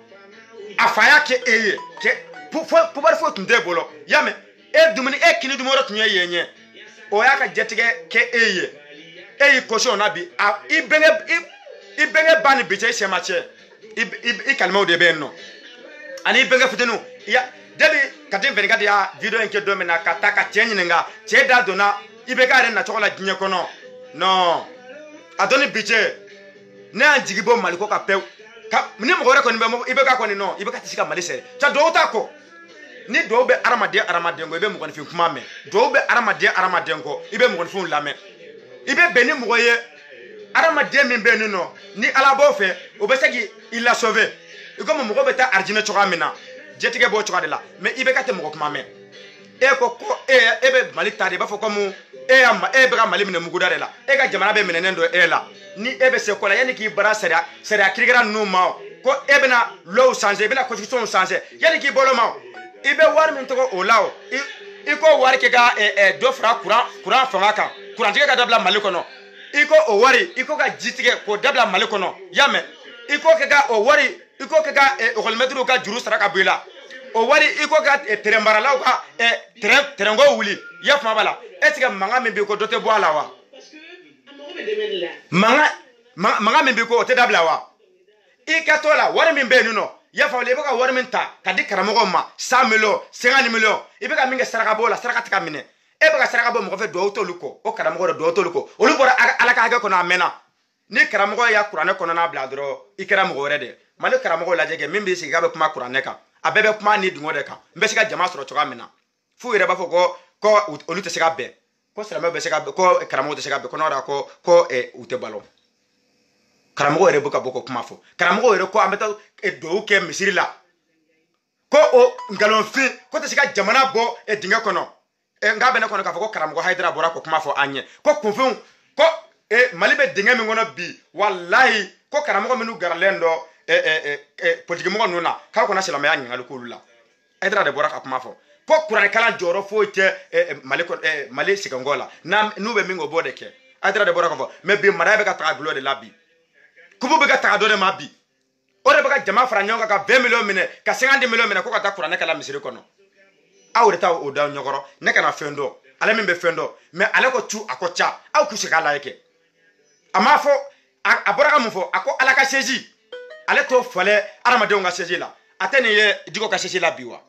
a fa y'a kɛ e ye kɛ pouvoir foyi tun t'e bolo y'a mɛn e dumuni e kini dumuni wɛrɛ tun ye yen ɲɛ o y'a ka jatigɛ kɛ e ye e y'i kɔsi o na bi a i bɛnkɛ i bɛnkɛ ba ni bi cɛ i sɛ ma cɛ i i kalimaw de bɛ yen nɔ ani i bɛnkɛ fitininw ya debi Kati vingt-quatre y'a video in kɛ don min na ka taa ka cɛ ɲininka cɛ da donna I B K yɛrɛ nacogo la diɲɛ kɔnɔ non a dɔnni bi cɛ ne y'an jigi bɔ Mali ko ka pewu ka ni mɔgɔ wɛrɛ kɔni bɛ I B K kɔni non I B K tɛ se ka Mali sɛgɛrɛ ca dɔw t'a kɔ ni dɔw bɛ adamaden adamaden kɔ I bɛ mɔgɔninfin kuma mɛn dɔw bɛ adamaden adamaden kɔ I bɛ mɔgɔninfinw lamɛn I bɛ bɛn ni mɔgɔ ye adamaden min bɛ yen nɔ ni Ala b'o fɛ o bɛ se k'i la sauver i komi mɔgɔ bɛ taa arijinɛ cogoya min na jɛtigɛ b'o cogoya de la mais I B K tɛ mɔgɔ kuma mɛn e ko ko e e bɛ Mali ta de i b'a fɔ comme e y'a e bɛ ka Mali minɛ muguda de la e ka jamana bɛ minɛnen don e la ni e bɛ se ko la yanni k'i bara sariya sariya kirikira ninnu ma ko e bɛna lɔw changer i bɛna constitution changer yanni k'i bolo ma i bɛ wari min tɔgɔ o la o i ko wari kɛ ka dɔ fara kuran kuran fanga kan kurantigɛ ka dabila Mali kɔnɔ i ko o wari i ko ka ji tigɛ k'o dabila Mali kɔnɔ y'a mɛn i ko kɛ ka o wari i ko kɛ ka école-maîtres ka juru sara ka bɔ i la o wari i ko ka terrain maralaw ka terrain terrain ko wuli i y'a faamu a la est ce que mankan min b'i ko dɔ tɛ bɔ a la wa mankan mankan min b'i ko o tɛ dabila wa i ka to la wari min bɛ yen nɔ i y'a faamu i bɛ ka wari min ta ka di karamɔgɔw ma cent millions cinquante millions i bɛ ka min kɛ saraka bɔ o la saraka tɛ ka minɛ e bɛ ka saraka bɔ mɔgɔ fɛ duwawu t'olu kɔ o karamɔgɔ de duwawu t'olu kɔ olu bɔra Ala ka hakɛ kɔnɔ a mɛnna ni karamɔgɔ y'a kuranɛ kɔnɔna bila dɔrɔn i kɛra mɔgɔ wɛrɛ de Mali karamɔgɔw lajɛ kɛ min b'i sigi k'a bɛ kuma kuranɛ kan a bɛɛ bɛ kuma ni dungɔ de kan n bɛ se ka jama sɔrɔ cogoya min na f'u yɛrɛ b'a fɔ ko ko olu tɛ se ka bɛn ko silamɛw bɛ se ka bɛn ko karamɔgɔw tɛ se ka bɛn ko n'o yɛrɛ ko ko u tɛ balo karamɔgɔw yɛrɛ bɛ ka bɔ ko kuma fɔ karamɔgɔw yɛrɛ ko an bɛ taa duwawu kɛ misiri la ko o nkalonfin ko tɛ se ka jamana bɔ dingɛ kɔnɔ nka bɛ ne kɔnɔ k'a fɔ ko karamɔgɔ Hayidara bɔra ko kuma fɔ an ɲɛ ko kunfɛnw ko Mali bɛ dingɛ min kɔnɔ bi walahi ko karamɔgɔ minnu garalen dɔ politique mɔgɔ ninnu na k'aw kana silamɛya ɲininkali k'olu la Hayidara de bɔra ka kuma fɔ ko kuranɛkalan jɔyɔrɔ foyi tɛ Mali Mali sɛgɛnkɔ la n'u bɛ min kɛ o b'o de kɛ Hayidara de bɔra ka fɔ mais bi mara bɛ ka taga gulɔ de la bi kubu bɛ ka taga dɔ de ma bi o de bɛ ka jama fara ɲɔgɔn kan ka vingt millions minɛ ka cinquante millions minɛ ko ka taa kuranɛkalan misiri kɔnɔ aw de taa o da ɲɔgɔrɔ ne kana fɛn dɔn ale min bɛ fɛn dɔn mais ale ko tu a ko ca aw k'u se k'a lajɛ kɛ a m'a fɔ a bɔra ka mun fɔ a ko Ala ka seji ale t'o fɔlɛ adamadenw ka seji la a tɛ nin ye Diko ka seji la bi wa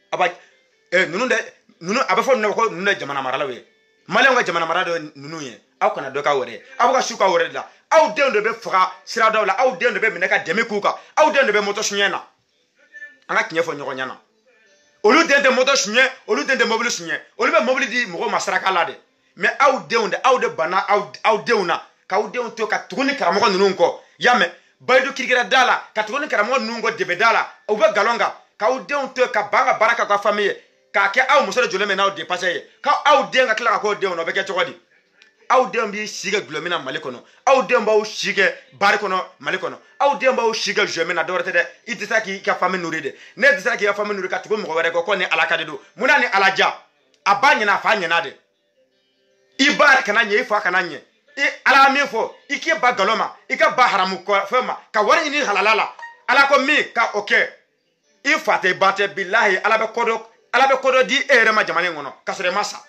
aba eh nunu de nunu abafo nunu ko nunu jamana marala we malen ga jamana marado nunu ye aw kana do ka wore aw ga shuka wore la aw de ndo be fra sira dawla aw de ndo be minaka demi kuka aw de ndo be moto sunyena anga kinye fo nyoko nyana olu de de moto sunye olu de de mobile sunye olu be mobile di mo masaraka la de mais aw de ndo aw de bana aw aw de una ka aw de to ka tuguni karamo nunu ko yame baydu kirgira dala ka tuguni karamo nunu ko debe dala aw be galonga ka aw de to ka banga baraka ka famille ka ke aw muso de joleme na aw de passer ka aw de nga kila ko de no be ke chogodi aw de mbi siga glomina malikono aw de mbaw shige barikono malikono aw de mbaw shiga jomena dorete de itisa ki ka famille nouride ne itisa ki ka famille nouride ka tugo mo were ko ko ne alaka de do muna ni alaja abanya na fa nyana de ibar kana nye ifo kana nye i ala mi fo iki ba galoma ika ba haramu ko fema ka wari ni halalala ala ko mi ka okay ifate bate billahi ala be kodo ala be kodo di ere ma jamane ngono kasere masa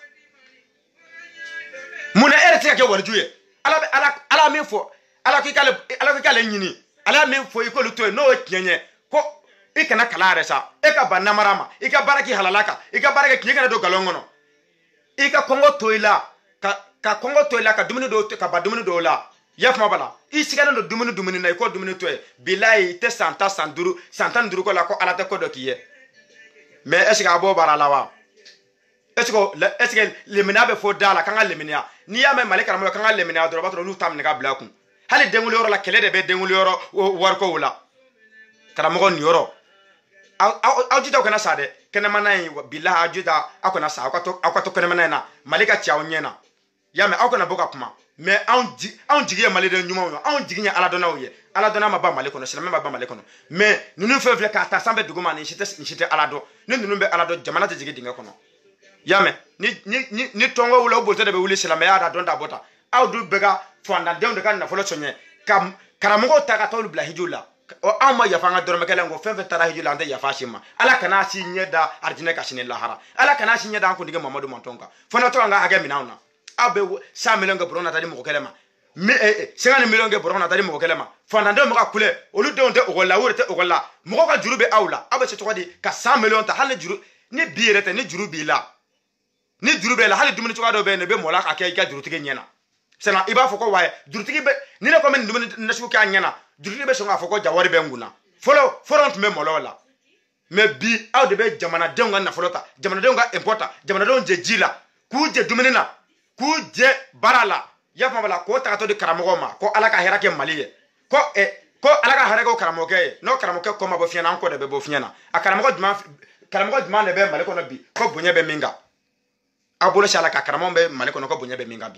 muna ere tika ke warjuye ala be ala ala mi fo ala ki kale ala ki kale nyini ala mi fo iko luto no tienye ko ikana kala resa e ka banamarama ika baraki halalaka ika baraki kinyeka do galongono ika kongo toila ka ka kongo toila ka dumuni do ka ba dumuni do la yafma bala isigana do dumuni dumuni na ko dumuni toy billahi te santa sanduru santan duru ko la ko ala te ko do kiye mais est-ce que abo barala wa est-ce que est-ce que le menabe fo dala kanga le menia ni ya me malika mo kanga le menia do batro lu tam ne ga blaku hali dengul yoro la kele de be dengul yoro war ko wala kala mo gon yoro aw jida ko na sade kene manay billahi ajuda akona sa akwato akwato kene manay na malika tiaw nyena ya me akona boka kuma mais on di on digue malide nyuma on digue ala dona oye ala dona ma ba maliko no sila me ba maliko no mais nunu fe vle ka ta sambe duguma ni shite shite ala do ni nunu be ala do jamana te jige dinga kono ya me ni ni ni tongo wula obo te de be wuli sila me ya da donda bota aw du bega fanda de on de kan na folo sonye kam karamugo ta ka tolu bla hijula o amma ya fanga dorme kala ngo fen fen tara hijula ande ya fashima ala kana si nyeda arjine ka shine lahara ala kana si nyeda ko dige mamadu montonka fona to nga aga minauna abe cent millions ge borona tadi mo kelema mi eh cinquante millions ge borona tadi mo kelema fanda ndo mo ka kule olu de on de o la wurete o la mo ka jurube awla abe se to di ka cent millions ta halle juru ni biirete ni juru bi la ni juru be la halle dumuni to do be ne be mo la ka ke ga juru tige nyena sena iba foko waye juru tige be ni ne ko men dumuni na shu ka nyena juru tige be so nga foko jawari be nguna folo front me mo la me bi aw de be jamana de nga na folota jamana de nga importa jamana de je jila ku je dumuni na ku je barala yafa bala ko ta to di karamogo ma ko alaka herake maliye ko e ko alaka herake karamogo ke no karamogo ko ma bo fiana ko de be bo fiana akaramogo duma karamogo duma ne be maliko no bi ko bunye be minga abolo shala ka karamogo be maliko no ko bunye be minga bi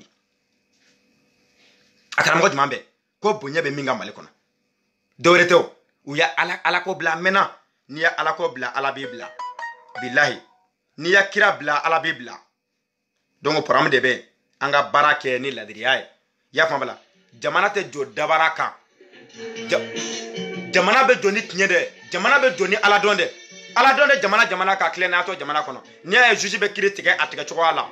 akaramogo duma be ko bunye be minga maliko no dowreto uya ala ala ko bla mena ni ya ala ko bla ala bibla billahi ni ya kira bla ala bibla donc programme de be anga barake ni ladriya ya fambala jamana te jo dabaraka jamana be joni tinyede jamana be joni ala donde ala donde jamana jamana ka klena to jamana kono ni ay juge be critique atike choko ala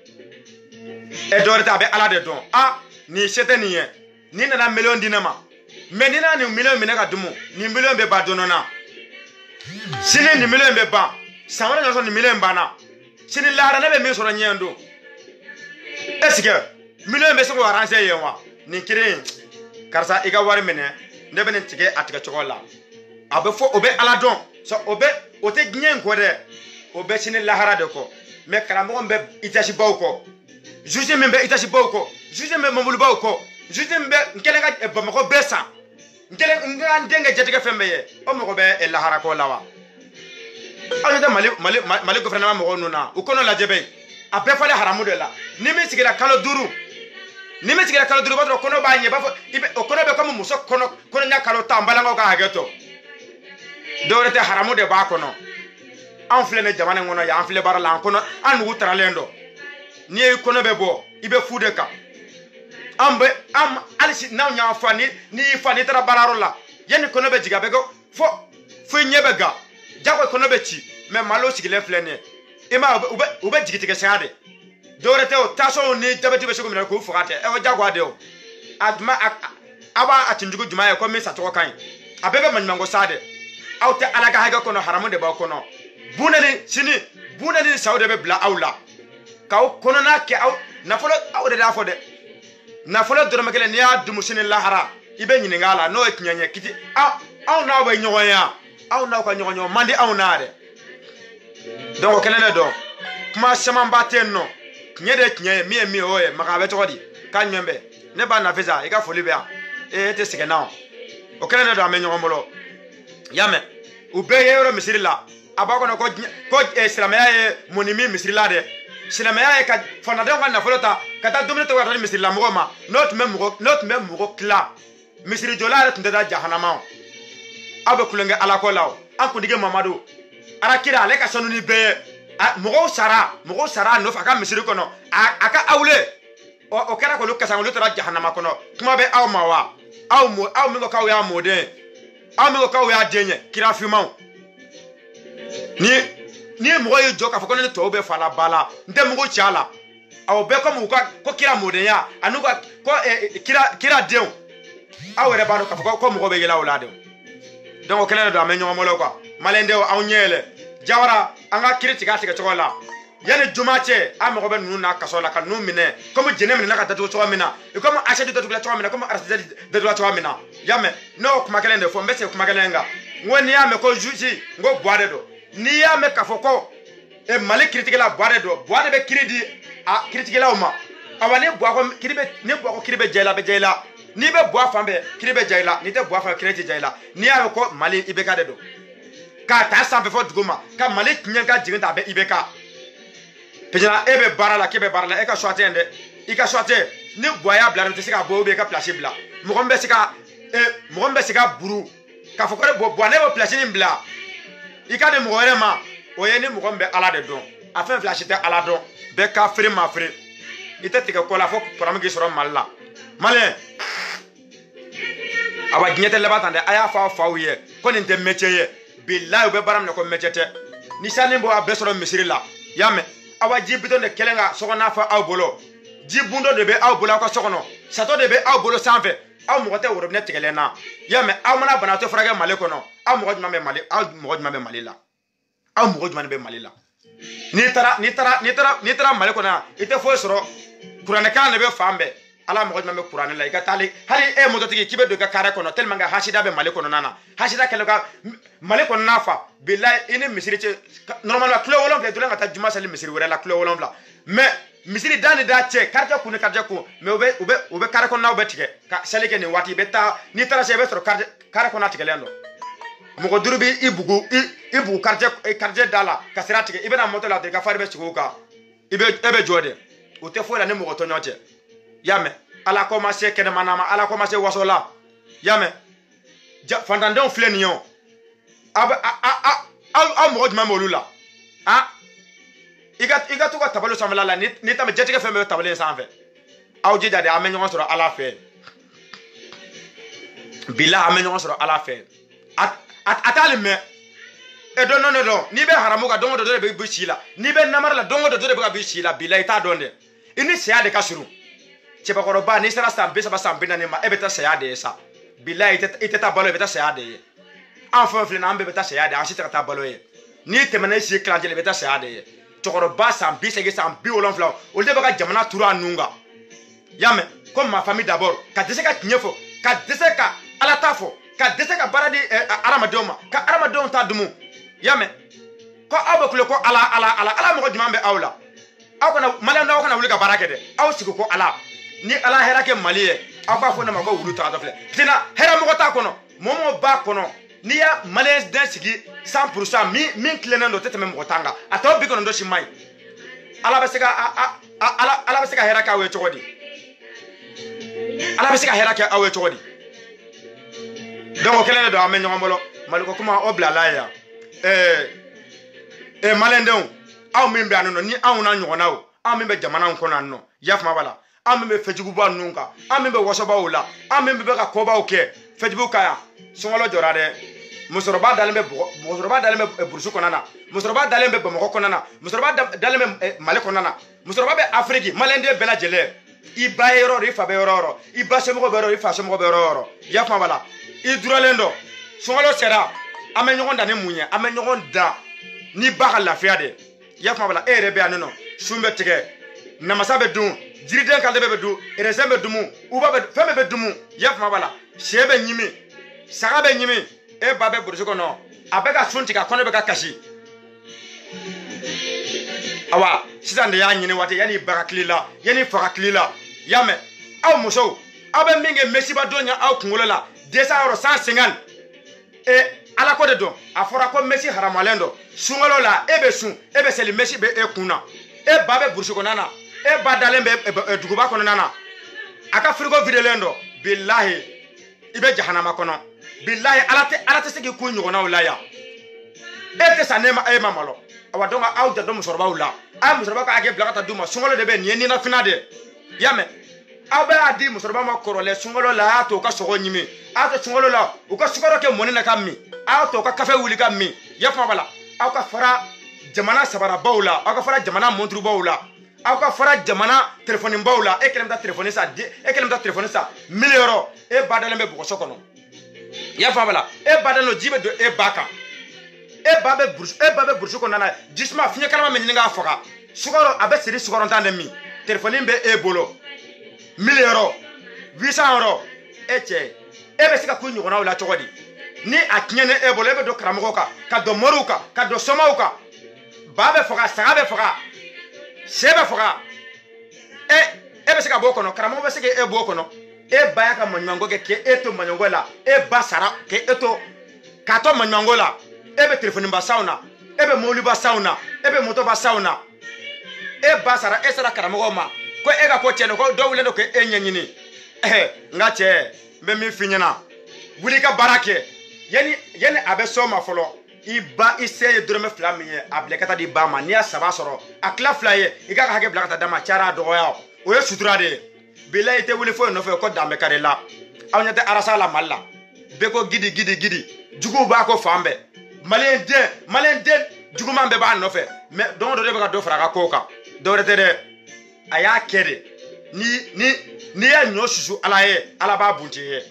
e dorita be ala de don ah ni chete ni ni na million dinama mais ni na ni million minaka dumu ni million be ba donona sini ni million be ba samara nyaso ni million bana sini lara na be mi soro nyendo est-ce que million be so ko arrange yewa ni kirin karsa iga wari mene ne be tige atike chokola abe fo obe ala don so obe ote gnyen ko de obe sini lahara de ko me karamo be itashi bawko juge me be itashi bawko juge me mamulu bawko juge me nkelenga ba mako besa nkele nga ndenga jetike fembe ye o mako be lahara ko lawa ayda mali mali mali gouvernement mo nuna ukono la jebe abe fale haramu de la ni mi sigira kalo duru ni mi sigira kalo duru ba kono ba nye ba ibe okono be comme muso kono kono nya kalo tambala ngo ka hageto dorete haramu de ba kono anfle ne jamane ngono ya anfle barala kono an wutara lendo ni e kono be bo ibe fude ka ambe am alisi na nya fani ni fani tara bararo la yeni kono be jiga be go fo fo nyebe ga jago kono be chi me malo sigile flene ima ube ube jigitike sade dorete o taso ni tabeti be sugumina ko fukate e o jago ade o atma aba atinjugo jumaye ko mi sato kan abebe manmango sade awte alaga haga kono haramu de ba kono bunani sini bunani saude be bla awla kaw konona ke aw nafolo awde da fode nafolo do makele ni adu musini lahara ibe nyini ngala no etinyenye kiti aw aw na ba nyoya aw na ka nyonyo mandi aw na de donc kelene do kuma sama mbatenno nyede tinye mi mi oye makabe todi kanyembe ne ba na visa e ka foli be e te sikena o kelene do amenyo molo yame ube yero misiri la abako na ko ko islamaya e monimi misiri la de islamaya e ka fonadon ka na folota kata domine to wa misiri la mo ma not même mo not même mo kla misiri dollar tunda da jahannama abe kulenge ala ko law an ko dige mamadu ara kira ale ka sonu ni be mo sara mo sara no fa ka misiri kono aka awle o kera ko lukka sango lutara jahannama kono kuma be aw mawa aw mo aw mi ko kaw ya modin aw mi ko kaw ya denye kira fimaw ni ni mo yi joka fa kono to be fala bala nde mo chala aw be ko mo ko kira modin ya anu ko ko kira kira den aw re ba no ka fa ko mo be gela wala de donc kelen do amenyo mo lo ko malende aw nyele jawara anga kritika tika chola yani jumache am ko ben nuna kasola kan nu mine comme jene mine nakata to to mina e comme achedi to to mina comme arasidi de to to mina yame no kuma kelende fo mbese kuma kelenga woni yame ko juji ngo boade do ni yame kafoko e mali critique la boade do boade be kredi a critique la uma awani bo ko kribe ne bo ko kribe jela be jela ni be bo fambe kribe jela ni te bo fa kredi jela ni yame ko mali ibeka de do ka ta sambe fo duguma ka mali nyanga jiginta be ibeka pejana ebe barala kebe barala e ka soate ende i ka soate ni boya bla nte sika bo be ka place bla mo gombe sika e mo gombe sika buru ka fokore bo bo ne bo place ni bla i ka de mo gore ma o ye ni mo gombe ala de don afin flashite ala don be ka fri ma fri ite tike ko la fo pour am gi soro malla male aba ginyete le batande aya fa fa wiye ko ni nte métier ye billahi be baram ne ko métier te ni sani bo abe soro misiri la yame awa jibito de kelenga sokona fa aw bolo jibundo de be aw bolo ko sokono sato de be aw bolo sanfe aw mo te woro ne tigelena yame aw mana bana to frage male kono aw mo juma be male aw mo juma be male la aw mo juma be male la ni tara ni tara ni tara ni tara male kono ite fo soro qur'an kan be fambe ala mo juma be qur'an la igatali hali e mo to tigi kibe do ka kare kono tellement ga hashida be male kono nana hashida kelo ka male kono nafa billahi ini misiri normalement clé wolom le dolenga ta juma sali misiri wala clé wolom la mais misiri dani da che karja ku ne karja ku mais obe obe obe kare kono na obe tike ka sali ke ni wati beta ni tara se be soro karja kare kono tike lendo mo ko durubi ibugu ibugu karja karja dala kasira tike ibe na moto la de ka farbe chikuka ibe ebe jode o te fo la ne mo ko tonyote yame ala commencer kene manama ala commencer wasola yame fandandon flenion aba a a a a mo juma molula ah iga iga to ka tabalo samala la ni ni tam jetike fe me tabale sanfe aw jida de amenyo soro ala fe bila amenyo soro ala fe at atale me e don non non ni be haramu ka dongo do do be bichila ni be namar la dongo do do be bichila bila ita donde ini se de kasuru cheba koroba ni sara sambe saba sambe na ma ebeta se ade sa bila ita ita tabalo ebeta se ade enfin fle na mbebe ta se ade ensuite ta balo ye ni temene si klanje ebeta se ade chokoroba sambe se ge sambe olon fla o de baka jamana tura nunga yame comme ma famille d'abord ka deseka tinyefo ka deseka ala tafo ka deseka baradi aramadoma ka aramadoma ta dumu yame ko abakule ko ala ala ala ala mo jumambe awla aw kana malen daw kana wuli ka barake de aw sigo ko ala ni ala hera ke maliye aw ka fo na ma ko wulu ta dafle tina hera mo ko ta kono momo ba kono ni ya malen den sigi cent pour cent mi min klena no tete mem ko tanga ataw bi kono ndo shi mai ala ba sega ala ala ba sega hera ka we chogodi ala ba sega hera ka awe chogodi donc kelene do amenyo ngolo maliko kuma obla la ya eh eh malen den aw min be anono ni aw na nyona o aw min be jamana nko na no yafma bala aw min be fejugu ba nunka aw min be wosoba wala aw min be ka koba o ke fejugu kaya songolo jorade musoroba dalembe musoroba dalembe burusu konana musoroba dalembe bamako konana musoroba dalembe male konana musoroba be afriki malende bela jele iba yoro rifa be yoro iba semgo be yoro ifa semgo be yoro yafma bala i duralendo songolo sera amenyo nda ne munya amenyo nda ni ba ka lafiya de ya fama bala e yɛrɛ bɛ yan nɔ sun bɛ tigɛ namasa bɛ dun jiriden kalite bɛ dun raisin bɛ dumu uba bɛ fɛn bɛɛ bɛ dumu ya fama bala sɛ bɛ ɲimi saga bɛ ɲimi e ba bɛ burusi kɔnɔ a bɛ ka sun tigɛ a kɔnɔ bɛ ka kasi awa sisan de y'a ɲini waati yanni baga tile la yanni faga tile la y'a mɛn aw musow aw bɛ min kɛ mesiba don ɲa aw kunkolo la desa yɔrɔ cent cinquante e ala ko de dɔn a fɔra ko mesi haramalen dɔ sunkalo la e bɛ sun e bɛ seli mesi bɛ e kun na e ba bɛ burusi kɔnɔna na e ba dalen bɛ duguba kɔnɔna na a ka frigo videlen dɔ bilahi i bɛ jahanama kɔnɔ bilahi ala tɛ ala tɛ se k'i kun ɲɔgɔnnaw la yan e tɛ sa ne ma e ma malo awa donc aw jadɔ musokɔrɔbaw la a musokɔrɔba ka hakɛ bila ka taa d'u ma sunkalo de bɛ nin ye ninafina de y'a mɛn aw bɛ y'a di musokɔrɔba ma kɔrɔlen sunkalo la a y'a to u ka sogo ɲimi a y'a to sunkalo la u ka sukaro kɛ mɔni na ka min a y'a to u ka kafe wuli ka min y'a faamu la aw ka fara jamana sabarabaw la aw ka fara jamana monturubaw la aw ka fara jamana telefɔnibaw la e kelen bɛ taa telefɔni san e kelen bɛ taa telefɔni san miliyɔrɔ e ba dalen bɛ bɔgɔso kɔnɔ y'a faamu la e ba dalen don ji bɛ don e ba kan e ba bɛ burusi e ba bɛ burusi kɔnɔna na jisuma fiɲɛ kalama bɛ ɲini k'a faga sukaro a bɛ siri sukɔrɔntan de min telefɔni bɛ e bolo miliyɔrɔ huit cent yɔrɔ e cɛ e bɛ se ka kun ɲɔgɔnnaw la cogo di ni a tiɲɛni e bolo e bɛ don karamɔgɔw kan ka don moriw kan ka don somaw kan ba bɛ faga saga bɛ faga sɛ bɛ faga e e bɛ se ka bɔ o kɔnɔ karamɔgɔ bɛ se k'e bɔ o kɔnɔ e ba y'a ka maɲumanko kɛ k'e to maɲumanko la e ba sara k'e to k'a to maɲumanko la e bɛ telefɔniba sanw na e bɛ mobiliba sanw na e bɛ motoba sanw na e ba sara e sara karamɔgɔw ma ko e ka ko tiɲɛ ko dɔ wele do ko e ɲɛɲini ɛɛ nka cɛ n bɛ min f'i ɲɛna wuli i ka baara kɛ yanni yanni a bɛ s'o ma fɔlɔ i ba i se ye dɔrɔmɛ fila min ye a bila i ka taa di ba ma n'i y'a saba sɔrɔ a tila fila ye i k'a ka hakɛ bila ka taa d'a ma cayara a dɔgɔya o ye sutura de ye bilahi i tɛ wuli foyi nɔfɛ ko dan bɛ kari la aw ɲɛ tɛ arasa la mali la bɛɛ ko gidi gidi gidi juguw b'a ko fan bɛɛ maliyɛn den maliyɛn den juguman bɛɛ b'a nɔfɛ mɛ don o don de bɛ ka dɔ fara a ka kow kan dɔwɛrɛ tɛ dɛ a y'a kɛ de ni ni n'i ye ɲɔ susu ala ye ala b'a bunti ye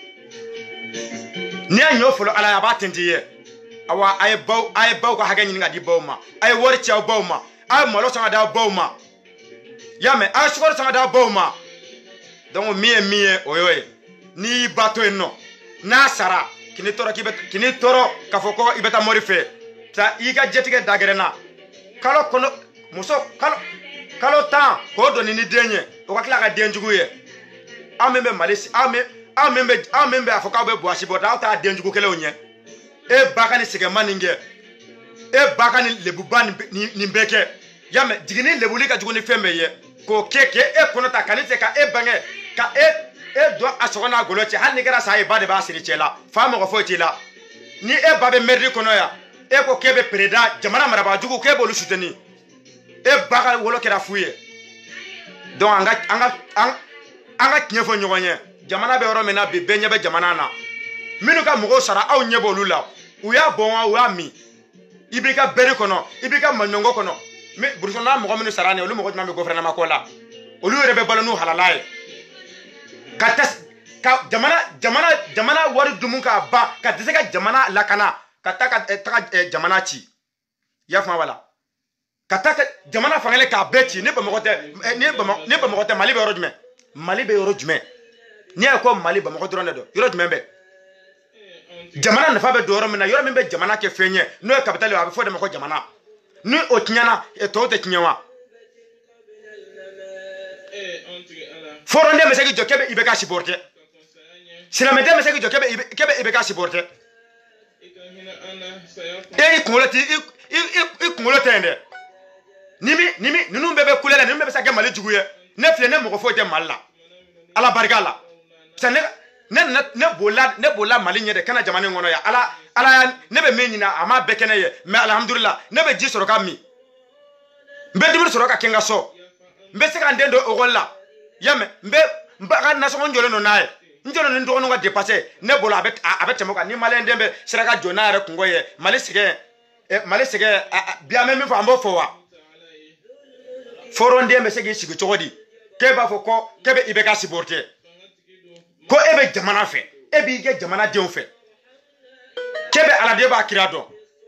n'i ye ɲɔ fɔlɔ ala ye a b'a tenti ye awa a ye baw a ye baw ka hakɛ ɲini ka di baw ma a ye wari ci aw baw ma a ye malo san ka di aw baw ma y'a mɛn a ye sukaro san ka di aw baw ma donc min ye min ye o y'o ye n'i y'i ba to yen nɔ n'a sara k'i ni tɔɔrɔ k'i bɛ k'i ni tɔɔrɔ k'a fɔ ko i bɛ taa mori fɛ ta i ka jɛtigɛ dagɛrɛnna kalo kɔnɔ muso kalo kalo tan k'o donni ni den ye o ka tila ka den jugu ye aw min bɛ mali aw min aw min bɛ aw min bɛ a fɔ k'aw bɛ buwasi bɔ aw t'a den jugu kelenw ɲɛ e ba ka nin sɛgɛnma nin kɛ e ba ka nin lebuba nin nin bɛɛ kɛ y'a mɛn jiginni lebuli ka jugu ni fɛn bɛɛ ye k'o kɛ k'e kɔnɔ ta ka ni cɛ ka e bange ka e e dɔn a sɔgɔ n'a golo cɛ hali ni kɛra sa ye ba de b'a siri cɛ la fa mɔgɔ foyi t'i la ni e ba bɛ mɛridi kɔnɔ yan e ko k'e bɛ pereda jamana marabaa jugu k'e b'olu suteni e ba ka wolo kɛra fu ye donc an ka an ka an ka tiɲɛ fɔ ɲɔgɔn ye jamana bɛ yɔrɔ min na bi bɛɛ ɲɛ bɛ jamana na minnu ka mɔgɔw sara aw ɲɛ b'olu la u y'a bɔn wa u y'a min i b'i ka bɛri kɔnɔ i b'i ka maɲɔngo kɔnɔ mais burusi kɔnɔna mɔgɔ minnu sara nin olu mɔgɔ jumɛn bɛ gouvernement ko la olu yɛrɛ bɛ balo n'u halala ye ka ta ka jamana jamana jamana wari dumu k'a ban ka dɛsɛ ka jamana lakana ka taa ka taga jamana ci i y'a faamu wala ka taa ka jamana fangale k'a bɛɛ ci ni bamakɔ tɛ ni bamakɔ ni bamakɔ tɛ mali bɛ yɔrɔ jumɛn mali bɛ yɔrɔ jumɛn n'i y'a ko mali bamakɔ dɔrɔn de don yɔrɔ jumɛn bɛ jamana nafa bɛ don yɔrɔ min na yɔrɔ min bɛ jamana kɛ fɛn ye n'o ye capitale ye a bɛ fɔ de ma ko jamana ni o tiɲɛna tɔw tɛ tiɲɛ wa fɔrɔnden bɛ se k'i jɔ k'e bɛ I B K supporter silamɛden bɛ se k'i jɔ k'e bɛ I B K supporter e y'i kunkolo ti i i kunkolo tɛ yen dɛ ni mi ni mi ninnu bɛɛ bɛ kule la ninnu bɛɛ bɛ se ka kɛ mali jugu ye ne filɛ ne mɔgɔ foyi tɛ mali la ala barika la ne ne ne bolila ne bolila mali ɲɛ de kana jamana in kɔnɔ yan ala ala ne bɛ min ɲini a ma bɛɛ kɛ ne ye mais alhamdulillah ne bɛ ji sɔrɔ ka min n bɛ dumuni sɔrɔ ka kɛ n ka so n bɛ se ka n den don ekɔli la ya mɛn n bɛ n ba ka nasɔngɔ jɔlen don n'a ye n jɔlen ni dɔgɔninw ka dépassé ne bolo a bɛ a bɛ tɛmɛ o kan ni maliyɛn den bɛ sera ka jɔ n'a yɛrɛ kungo ye mali sɛgɛn mali sɛgɛn bi an bɛ min fɔ an b'o fɔ wa fɔrɔnden bɛ se k'i sigi cogo di k'e b'a fɔ ko k'e bɛ I B K supporter ko e bɛ jamana fɛ e b'i kɛ jamanadenw fɛ k'e bɛ aladen b'a kira dɔn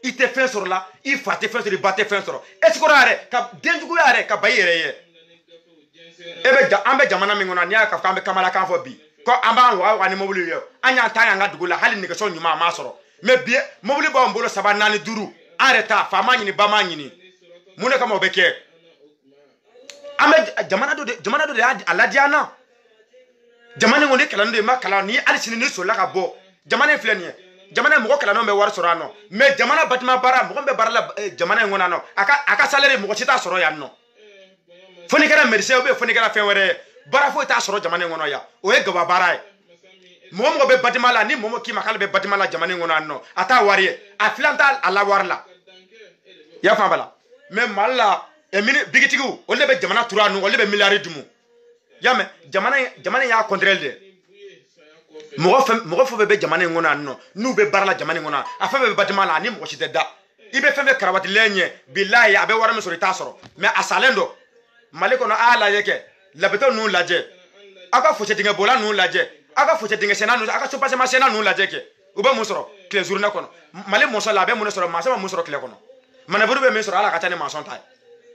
i tɛ fɛn sɔrɔ la i fa tɛ fɛn sɔrɔ i ba tɛ fɛn sɔrɔ est ce que yɛrɛ ka denjuguya yɛrɛ ka ba i yɛrɛ ye e bɛ an bɛ jamana min kɔnɔ n'i y'a ka fɔ an bɛ kamalakan fɔ bi ko an b'an wa wa ni mobili ye an y'an ta y'an ka dugu la hali nɛgɛso ɲuman an m'a sɔrɔ mais bi mobili b'an bolo saba naani duuru an yɛrɛ ta fa ma ɲini ba ma ɲini mun de kama o bɛ kɛ an bɛ jamana dɔ de jamana dɔ de y'a ladiya an na jamana in kɔni kalan de ma kalan ni hali sini ni solila ka bɔ jamana in filɛ nin ye jamana mɔgɔ kalanenw bɛ wari sɔrɔ yan nɔ mais jamana bâtiment baara mɔgɔ bɛ baara la jamana in kɔnɔ yan nɔ a ka a ka salaire mɔgɔ si t'a sɔrɔ yan nɔ fo n'i kɛra médecin ou bien fo n'i kɛra fɛn wɛrɛ ye baara foyi t'a sɔrɔ jamana in kɔnɔ yan o ye gaba baara ye mɔgɔ mɔgɔ bɛ bâtiment la ni mɔgɔ k'i ma k'ale bɛ bâtiment la jamana in kɔnɔ yan nɔ a t'a wari ye a filan t'a a la wari la i y'a faamu la mais Mali la mini bigitigiw olu de bɛ jamana turu a nu olu de bɛ miliyari dumu y'a mɛn jamana jamana y'a contrôle de mɔgɔ fɛn mɔgɔ fɛn bɛ jamana in kɔnɔ yan nɔ n'u bɛ baara la jamana in kɔnɔ a fɛn fɛn bɛ bâtiment la ni mɔgɔ si tɛ da i bɛ fɛn fɛn karawatilen ɲɛ bilahi a bɛ wari min sɔrɔ i t'a sɔrɔ mais a salen don Mali kɔnɔ a y'a lajɛ kɛ labɛtɔ ninnu lajɛ aw ka fossé dingɛ bɔla ninnu lajɛ aw ka fossé dingɛ senna ninnu aw ka sopaseman senna ninnu lajɛ kɛ u bɛ mun sɔrɔ tile journée kɔnɔ Mali mɔsɔn la a bɛ mun sɔrɔ mansa bɛ mun sɔrɔ tile kɔnɔ manœuvre bɛ min sɔrɔ ala ka ca ni mansɔn ta ye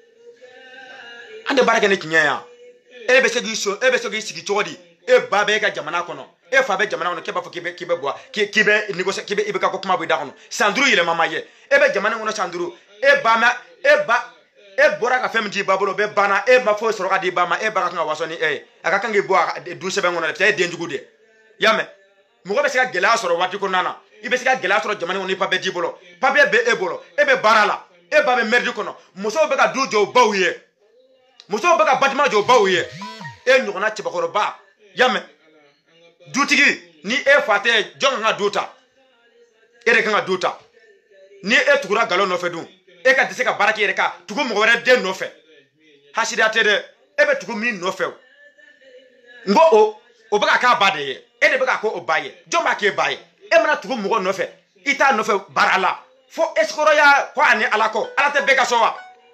an tɛ baara kɛ ni tiɲɛ ye yan e bɛ se k'i so e bɛ se k'i sigi cogo di e ba bɛ e ka jamana kɔnɔ e fa bɛ jamana kɔnɔ k'e b'a fɔ k'i bɛ k'i bɛ bɔ k'i bɛ négocier k'i bɛ i bɛ ka ko kuma bɔ i da kɔnɔ san duuru yɛlɛma ma ye e bɛ jamana kɔnɔ san duuru e ba ma e ba e bɔra ka fɛn min t'i ba bolo o bɛɛ banna e ma foyi sɔrɔ ka di ba ma e ba ka kan ka waso ni e ye a ka kan k'i bɔ a du sɛbɛn kɔnɔ dɛ e den jugu de i y'a mɛn mɔgɔ bɛ se ka gɛlɛya sɔrɔ waati kɔnɔna na i bɛ se ka gɛlɛya sɔrɔ jamana kɔnɔ ni papier t'i bolo papier bɛ e bolo e bɛ baara la e ba bɛ mairie kɔnɔ musow bɛ ka du jɔ u baw ye musow bɛ ka bâtiment jɔ u baw ye e ɲɔgɔnna cɛbakɔrɔba i y'a mɛn dutigi ni e fa tɛ jɔn kan ka du ta e de kan ka du ta ni e tugura nkalon nɔfɛ dun e ka tɛ se ka baara kɛ yɛrɛ ka tugu mɔgɔ wɛrɛ den nɔfɛ hasidiya tɛ dɛ e bɛ tugu min nɔfɛ o n ko o o bɛ ka k'a ba de ye e de bɛ ka kɛ o ba ye jɔn b'a k'e ba ye e mana tugu mɔgɔ nɔfɛ i t'a nɔfɛ baara la fo esikɔrɔya ko ani ala kɔ ala tɛ bɛɛ ka so wa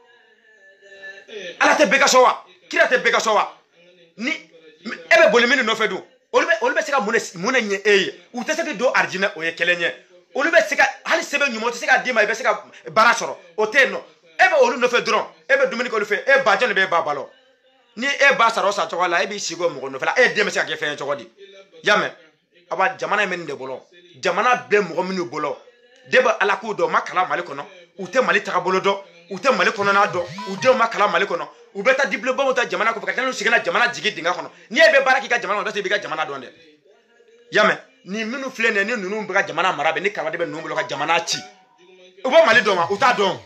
ala tɛ bɛɛ ka so wa kira tɛ bɛɛ ka so wa ni e bɛ boli min nɔfɛ dun olu bɛ olu bɛ se ka mun de mun de ɲɛ e ye u tɛ se k'i don arijinɛ o ye kelen ye olu bɛ se ka hali sɛbɛn ɲuman o tɛ se ka d'i ma i bɛ se ka baara sɔrɔ o tɛ yen nɔ e bɛ olu nɔfɛ dɔrɔn e bɛ dumuni kɛ olu fɛ e ba jɔn de bɛ e ba balo ni e ba sara o sa cogo la e b'i sigi o mɔgɔ nɔfɛ la e den bɛ se ka kɛ fɛn ye cogo di y'a mɛn a b'a jamana in bɛ nin de bolo jamana bɛ mɔgɔ minnu bolo de bɛ ala k'u dɔn u ma kalan Mali kɔnɔ u tɛ Mali tagabolo dɔn u tɛ Mali kɔnɔna dɔn u denw ma kalan Mali kɔnɔ u bɛ taa diplôme ta jamana kɔfɛ ka taa n'u sigila jamana jigi dingɛ kɔnɔ ni e bɛ baara k'i ka jamana kɔnɔ i b'i ka jamana dɔn dɛ y'a mɛn ni minnu filɛ nin ye ni ninnu bɛ ka jamana mara bɛ ni kaba de bɛ ninnu bolo ka jamana ci u bɛ Mali dɔn wa u t'a dɔn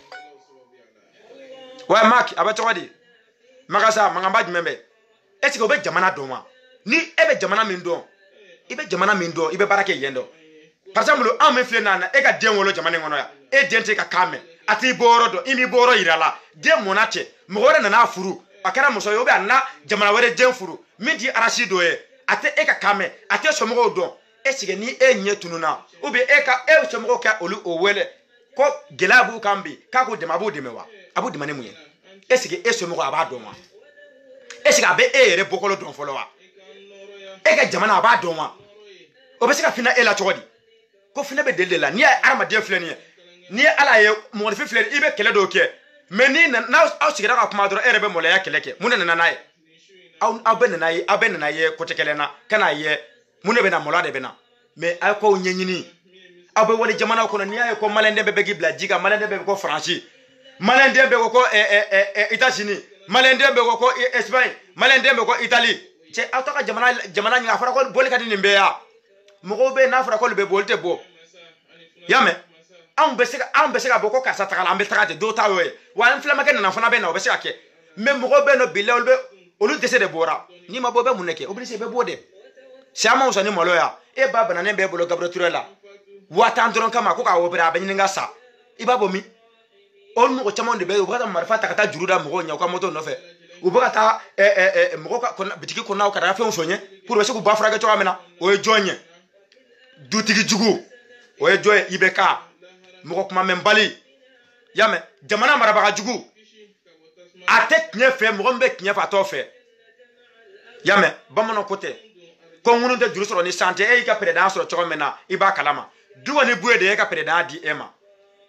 wa Mark a bɛ cogo di Magasa mankanba jumɛn bɛ est ce que u bɛ jamana dɔn wa ni e bɛ jamana min dɔn i bɛ jamana min dɔn i bɛ baara kɛ yen dɔn par exemple anw min filɛ nin na e ka den wolo jamana in kɔnɔ yan e den tɛ ka kan mɛn a t'i bɔ yɔrɔ dɔn i m'i bɔ yɔrɔ yira la den mɔna cɛ mɔgɔ wɛrɛ nana furu a kɛra muso ye ou bien a nana jamana wɛrɛ den furu min t'i arasi dɔ ye a tɛ e ka kan mɛn a tɛ somɔgɔw dɔn est ce que ni e ɲɛ tununna ou bien e ka e somɔgɔw ka olu o wele ko gɛlɛya b'u kan bi k'a k'o dɛmɛ a b'o dɛmɛ wa a b'o dɛmɛ ni mun ye est ce que e somɔgɔ a b'a dɔn wa est ce que a bɛ e yɛrɛ bɔkɔlɔ dɔn fɔlɔ wa e ka jamana a b'a dɔn wa o bɛ se ka finna e la cogo di ko finna bɛ deli de la n'i ye hadamaden filɛ nin ye n'i ye ala ye mɔgɔnifin filɛ i bɛ kɛlɛ dɔw kɛ mais ni n'aw sigira ka kuma dɔrɔn e yɛrɛ bɛ mɔlɔya kɛlɛ kɛ mun de nana n'a ye aw aw bɛ nana ye aw bɛ nana ye côté kelen na ka n'a ye mun de bɛ na mɔlɔya de bɛ na mais aw k'aw ɲɛɲini aw bɛ wale jamanaw kɔnɔ n'i y'a ye ko maliyɛnden bɛɛ bɛ k'i bila ji kan maliyɛnden bɛɛ bɛ ko faransi maliyɛnden bɛɛ ko ko États-Unis maliyɛnden bɛɛ ko ko Espagne maliyɛnden bɛɛ ko Italie cɛ aw t'a ka jamana jamana ɲini a fɔra ko boli ka di nin bɛɛ ya mɔgɔw bɛ yen n'a fɔra ko olu bɛ bɔ olu tɛ bɔ y'a mɛn anw bɛ se ka anw bɛ se ka bɔ ko karisa taga la an bɛ taga ten dɔw ta y'o ye wa an filamakɛ nana fana bɛ na o bɛ se ka kɛ mais mɔgɔw bɛ yen nɔ bilahi olu bɛ olu dɛsɛ de bɔra n'i ma bɔ bɛ mun de kɛ obligé bɛ bɔ de c'est ma wusa ni malo ya e ba bananen bɛ bolo Gabriel Touré la waa tan dɔrɔn kama ko k'a opérer a bɛ ɲini ka sa i b'a bɔ min o mɔgɔ caman de bɛ yen u bɛ ka marifa ta ka taa juru da mɔgɔw ɲɛ u ka moto nɔfɛ u bɛ ka taa mɔgɔw ka bitiki kɔnɔnaw ka taa fɛnw soɲɛ pour que se k'u ba furakɛ cogoya min na o ye jɔn ye dutigi jugu o ye jɔn ye i bɛ ka mɔgɔ kuma mɛn bali y'a mɛn jamana marabaga jugu a tɛ tiɲɛ fɛ mɔgɔ min bɛ tiɲɛ fɛ a t'o fɛ y'a mɛn bamananw ko tɛ ko ŋunu tɛ juru sɔrɔ ni san tɛ e y'i ka pɛrɛdanya sɔrɔ cogo min na i b'a kalama du kɔni bu ye de e ka pɛrɛdanya di e ma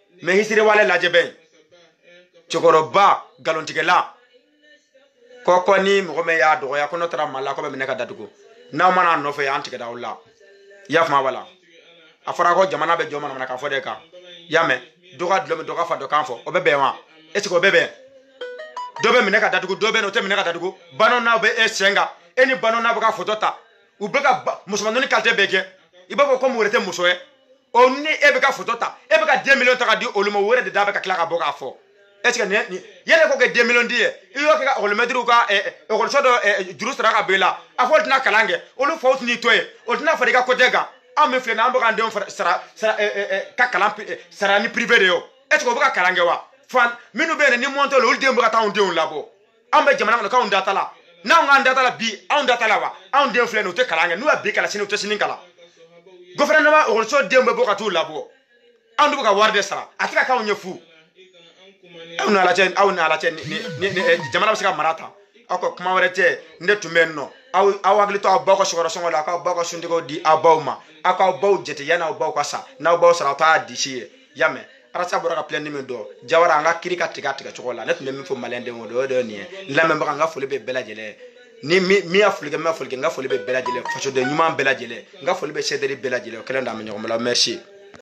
me hisiri wale lajebe chokoroba galontigela koko ni mo me ya do ya kono tara mala ko be ne ka datugo na mana no fe anti da wala ya fama wala afara ko jamana be joma na ka fode ka ya me do ga do me do ga fa do kan fo o be be wa e ti ko be be do be me ne ka datugo do be no te me ne ka datugo banon na be e senga eni banon na be ka foto ta u be ka musulmanu ni kalte bege iba ko ko mo rete muso e oni e be ka foto ta e be ka deux millions ta ka di olumo wore de da be ka kla ka bo ka fo est-ce que ni yele ko ke deux millions die iyo ke olumo diru ka e ko so do juru sara ka bela afol na kalange olu faut ni toye olu na fadi ka ko dega am me fle na ambo kan de sara sara ka kalam sara ni privé de yo est-ce que ko ka kalange wa fan minu be ni monto olu de mbo ka ta on de on labo ambe jamana ka on data la na on data la bi on data la wa on de fle no te kalange nu abi kala sinu te sinin kala gouvernement on so dembe boka tout labo andu boka warde sara atika ka onye fu awna la chen awna la chen ni jamana sika marata ako kuma warete ndetu menno aw awagli to abako shoro songo la ka abako shundigo di abawma aka abaw jete yana abaw kwasa na abaw sara ta dishi yame arasa boraka plein ni do jawara nga kirika tika tika chokola net me fo malende mo do do ni la me baka nga fole be bela jele ni mi mi afulike mi afulike nga fole be bela jele facho de nyuma bela jele nga fole be sederi bela jele kelenda me nyoma la merci.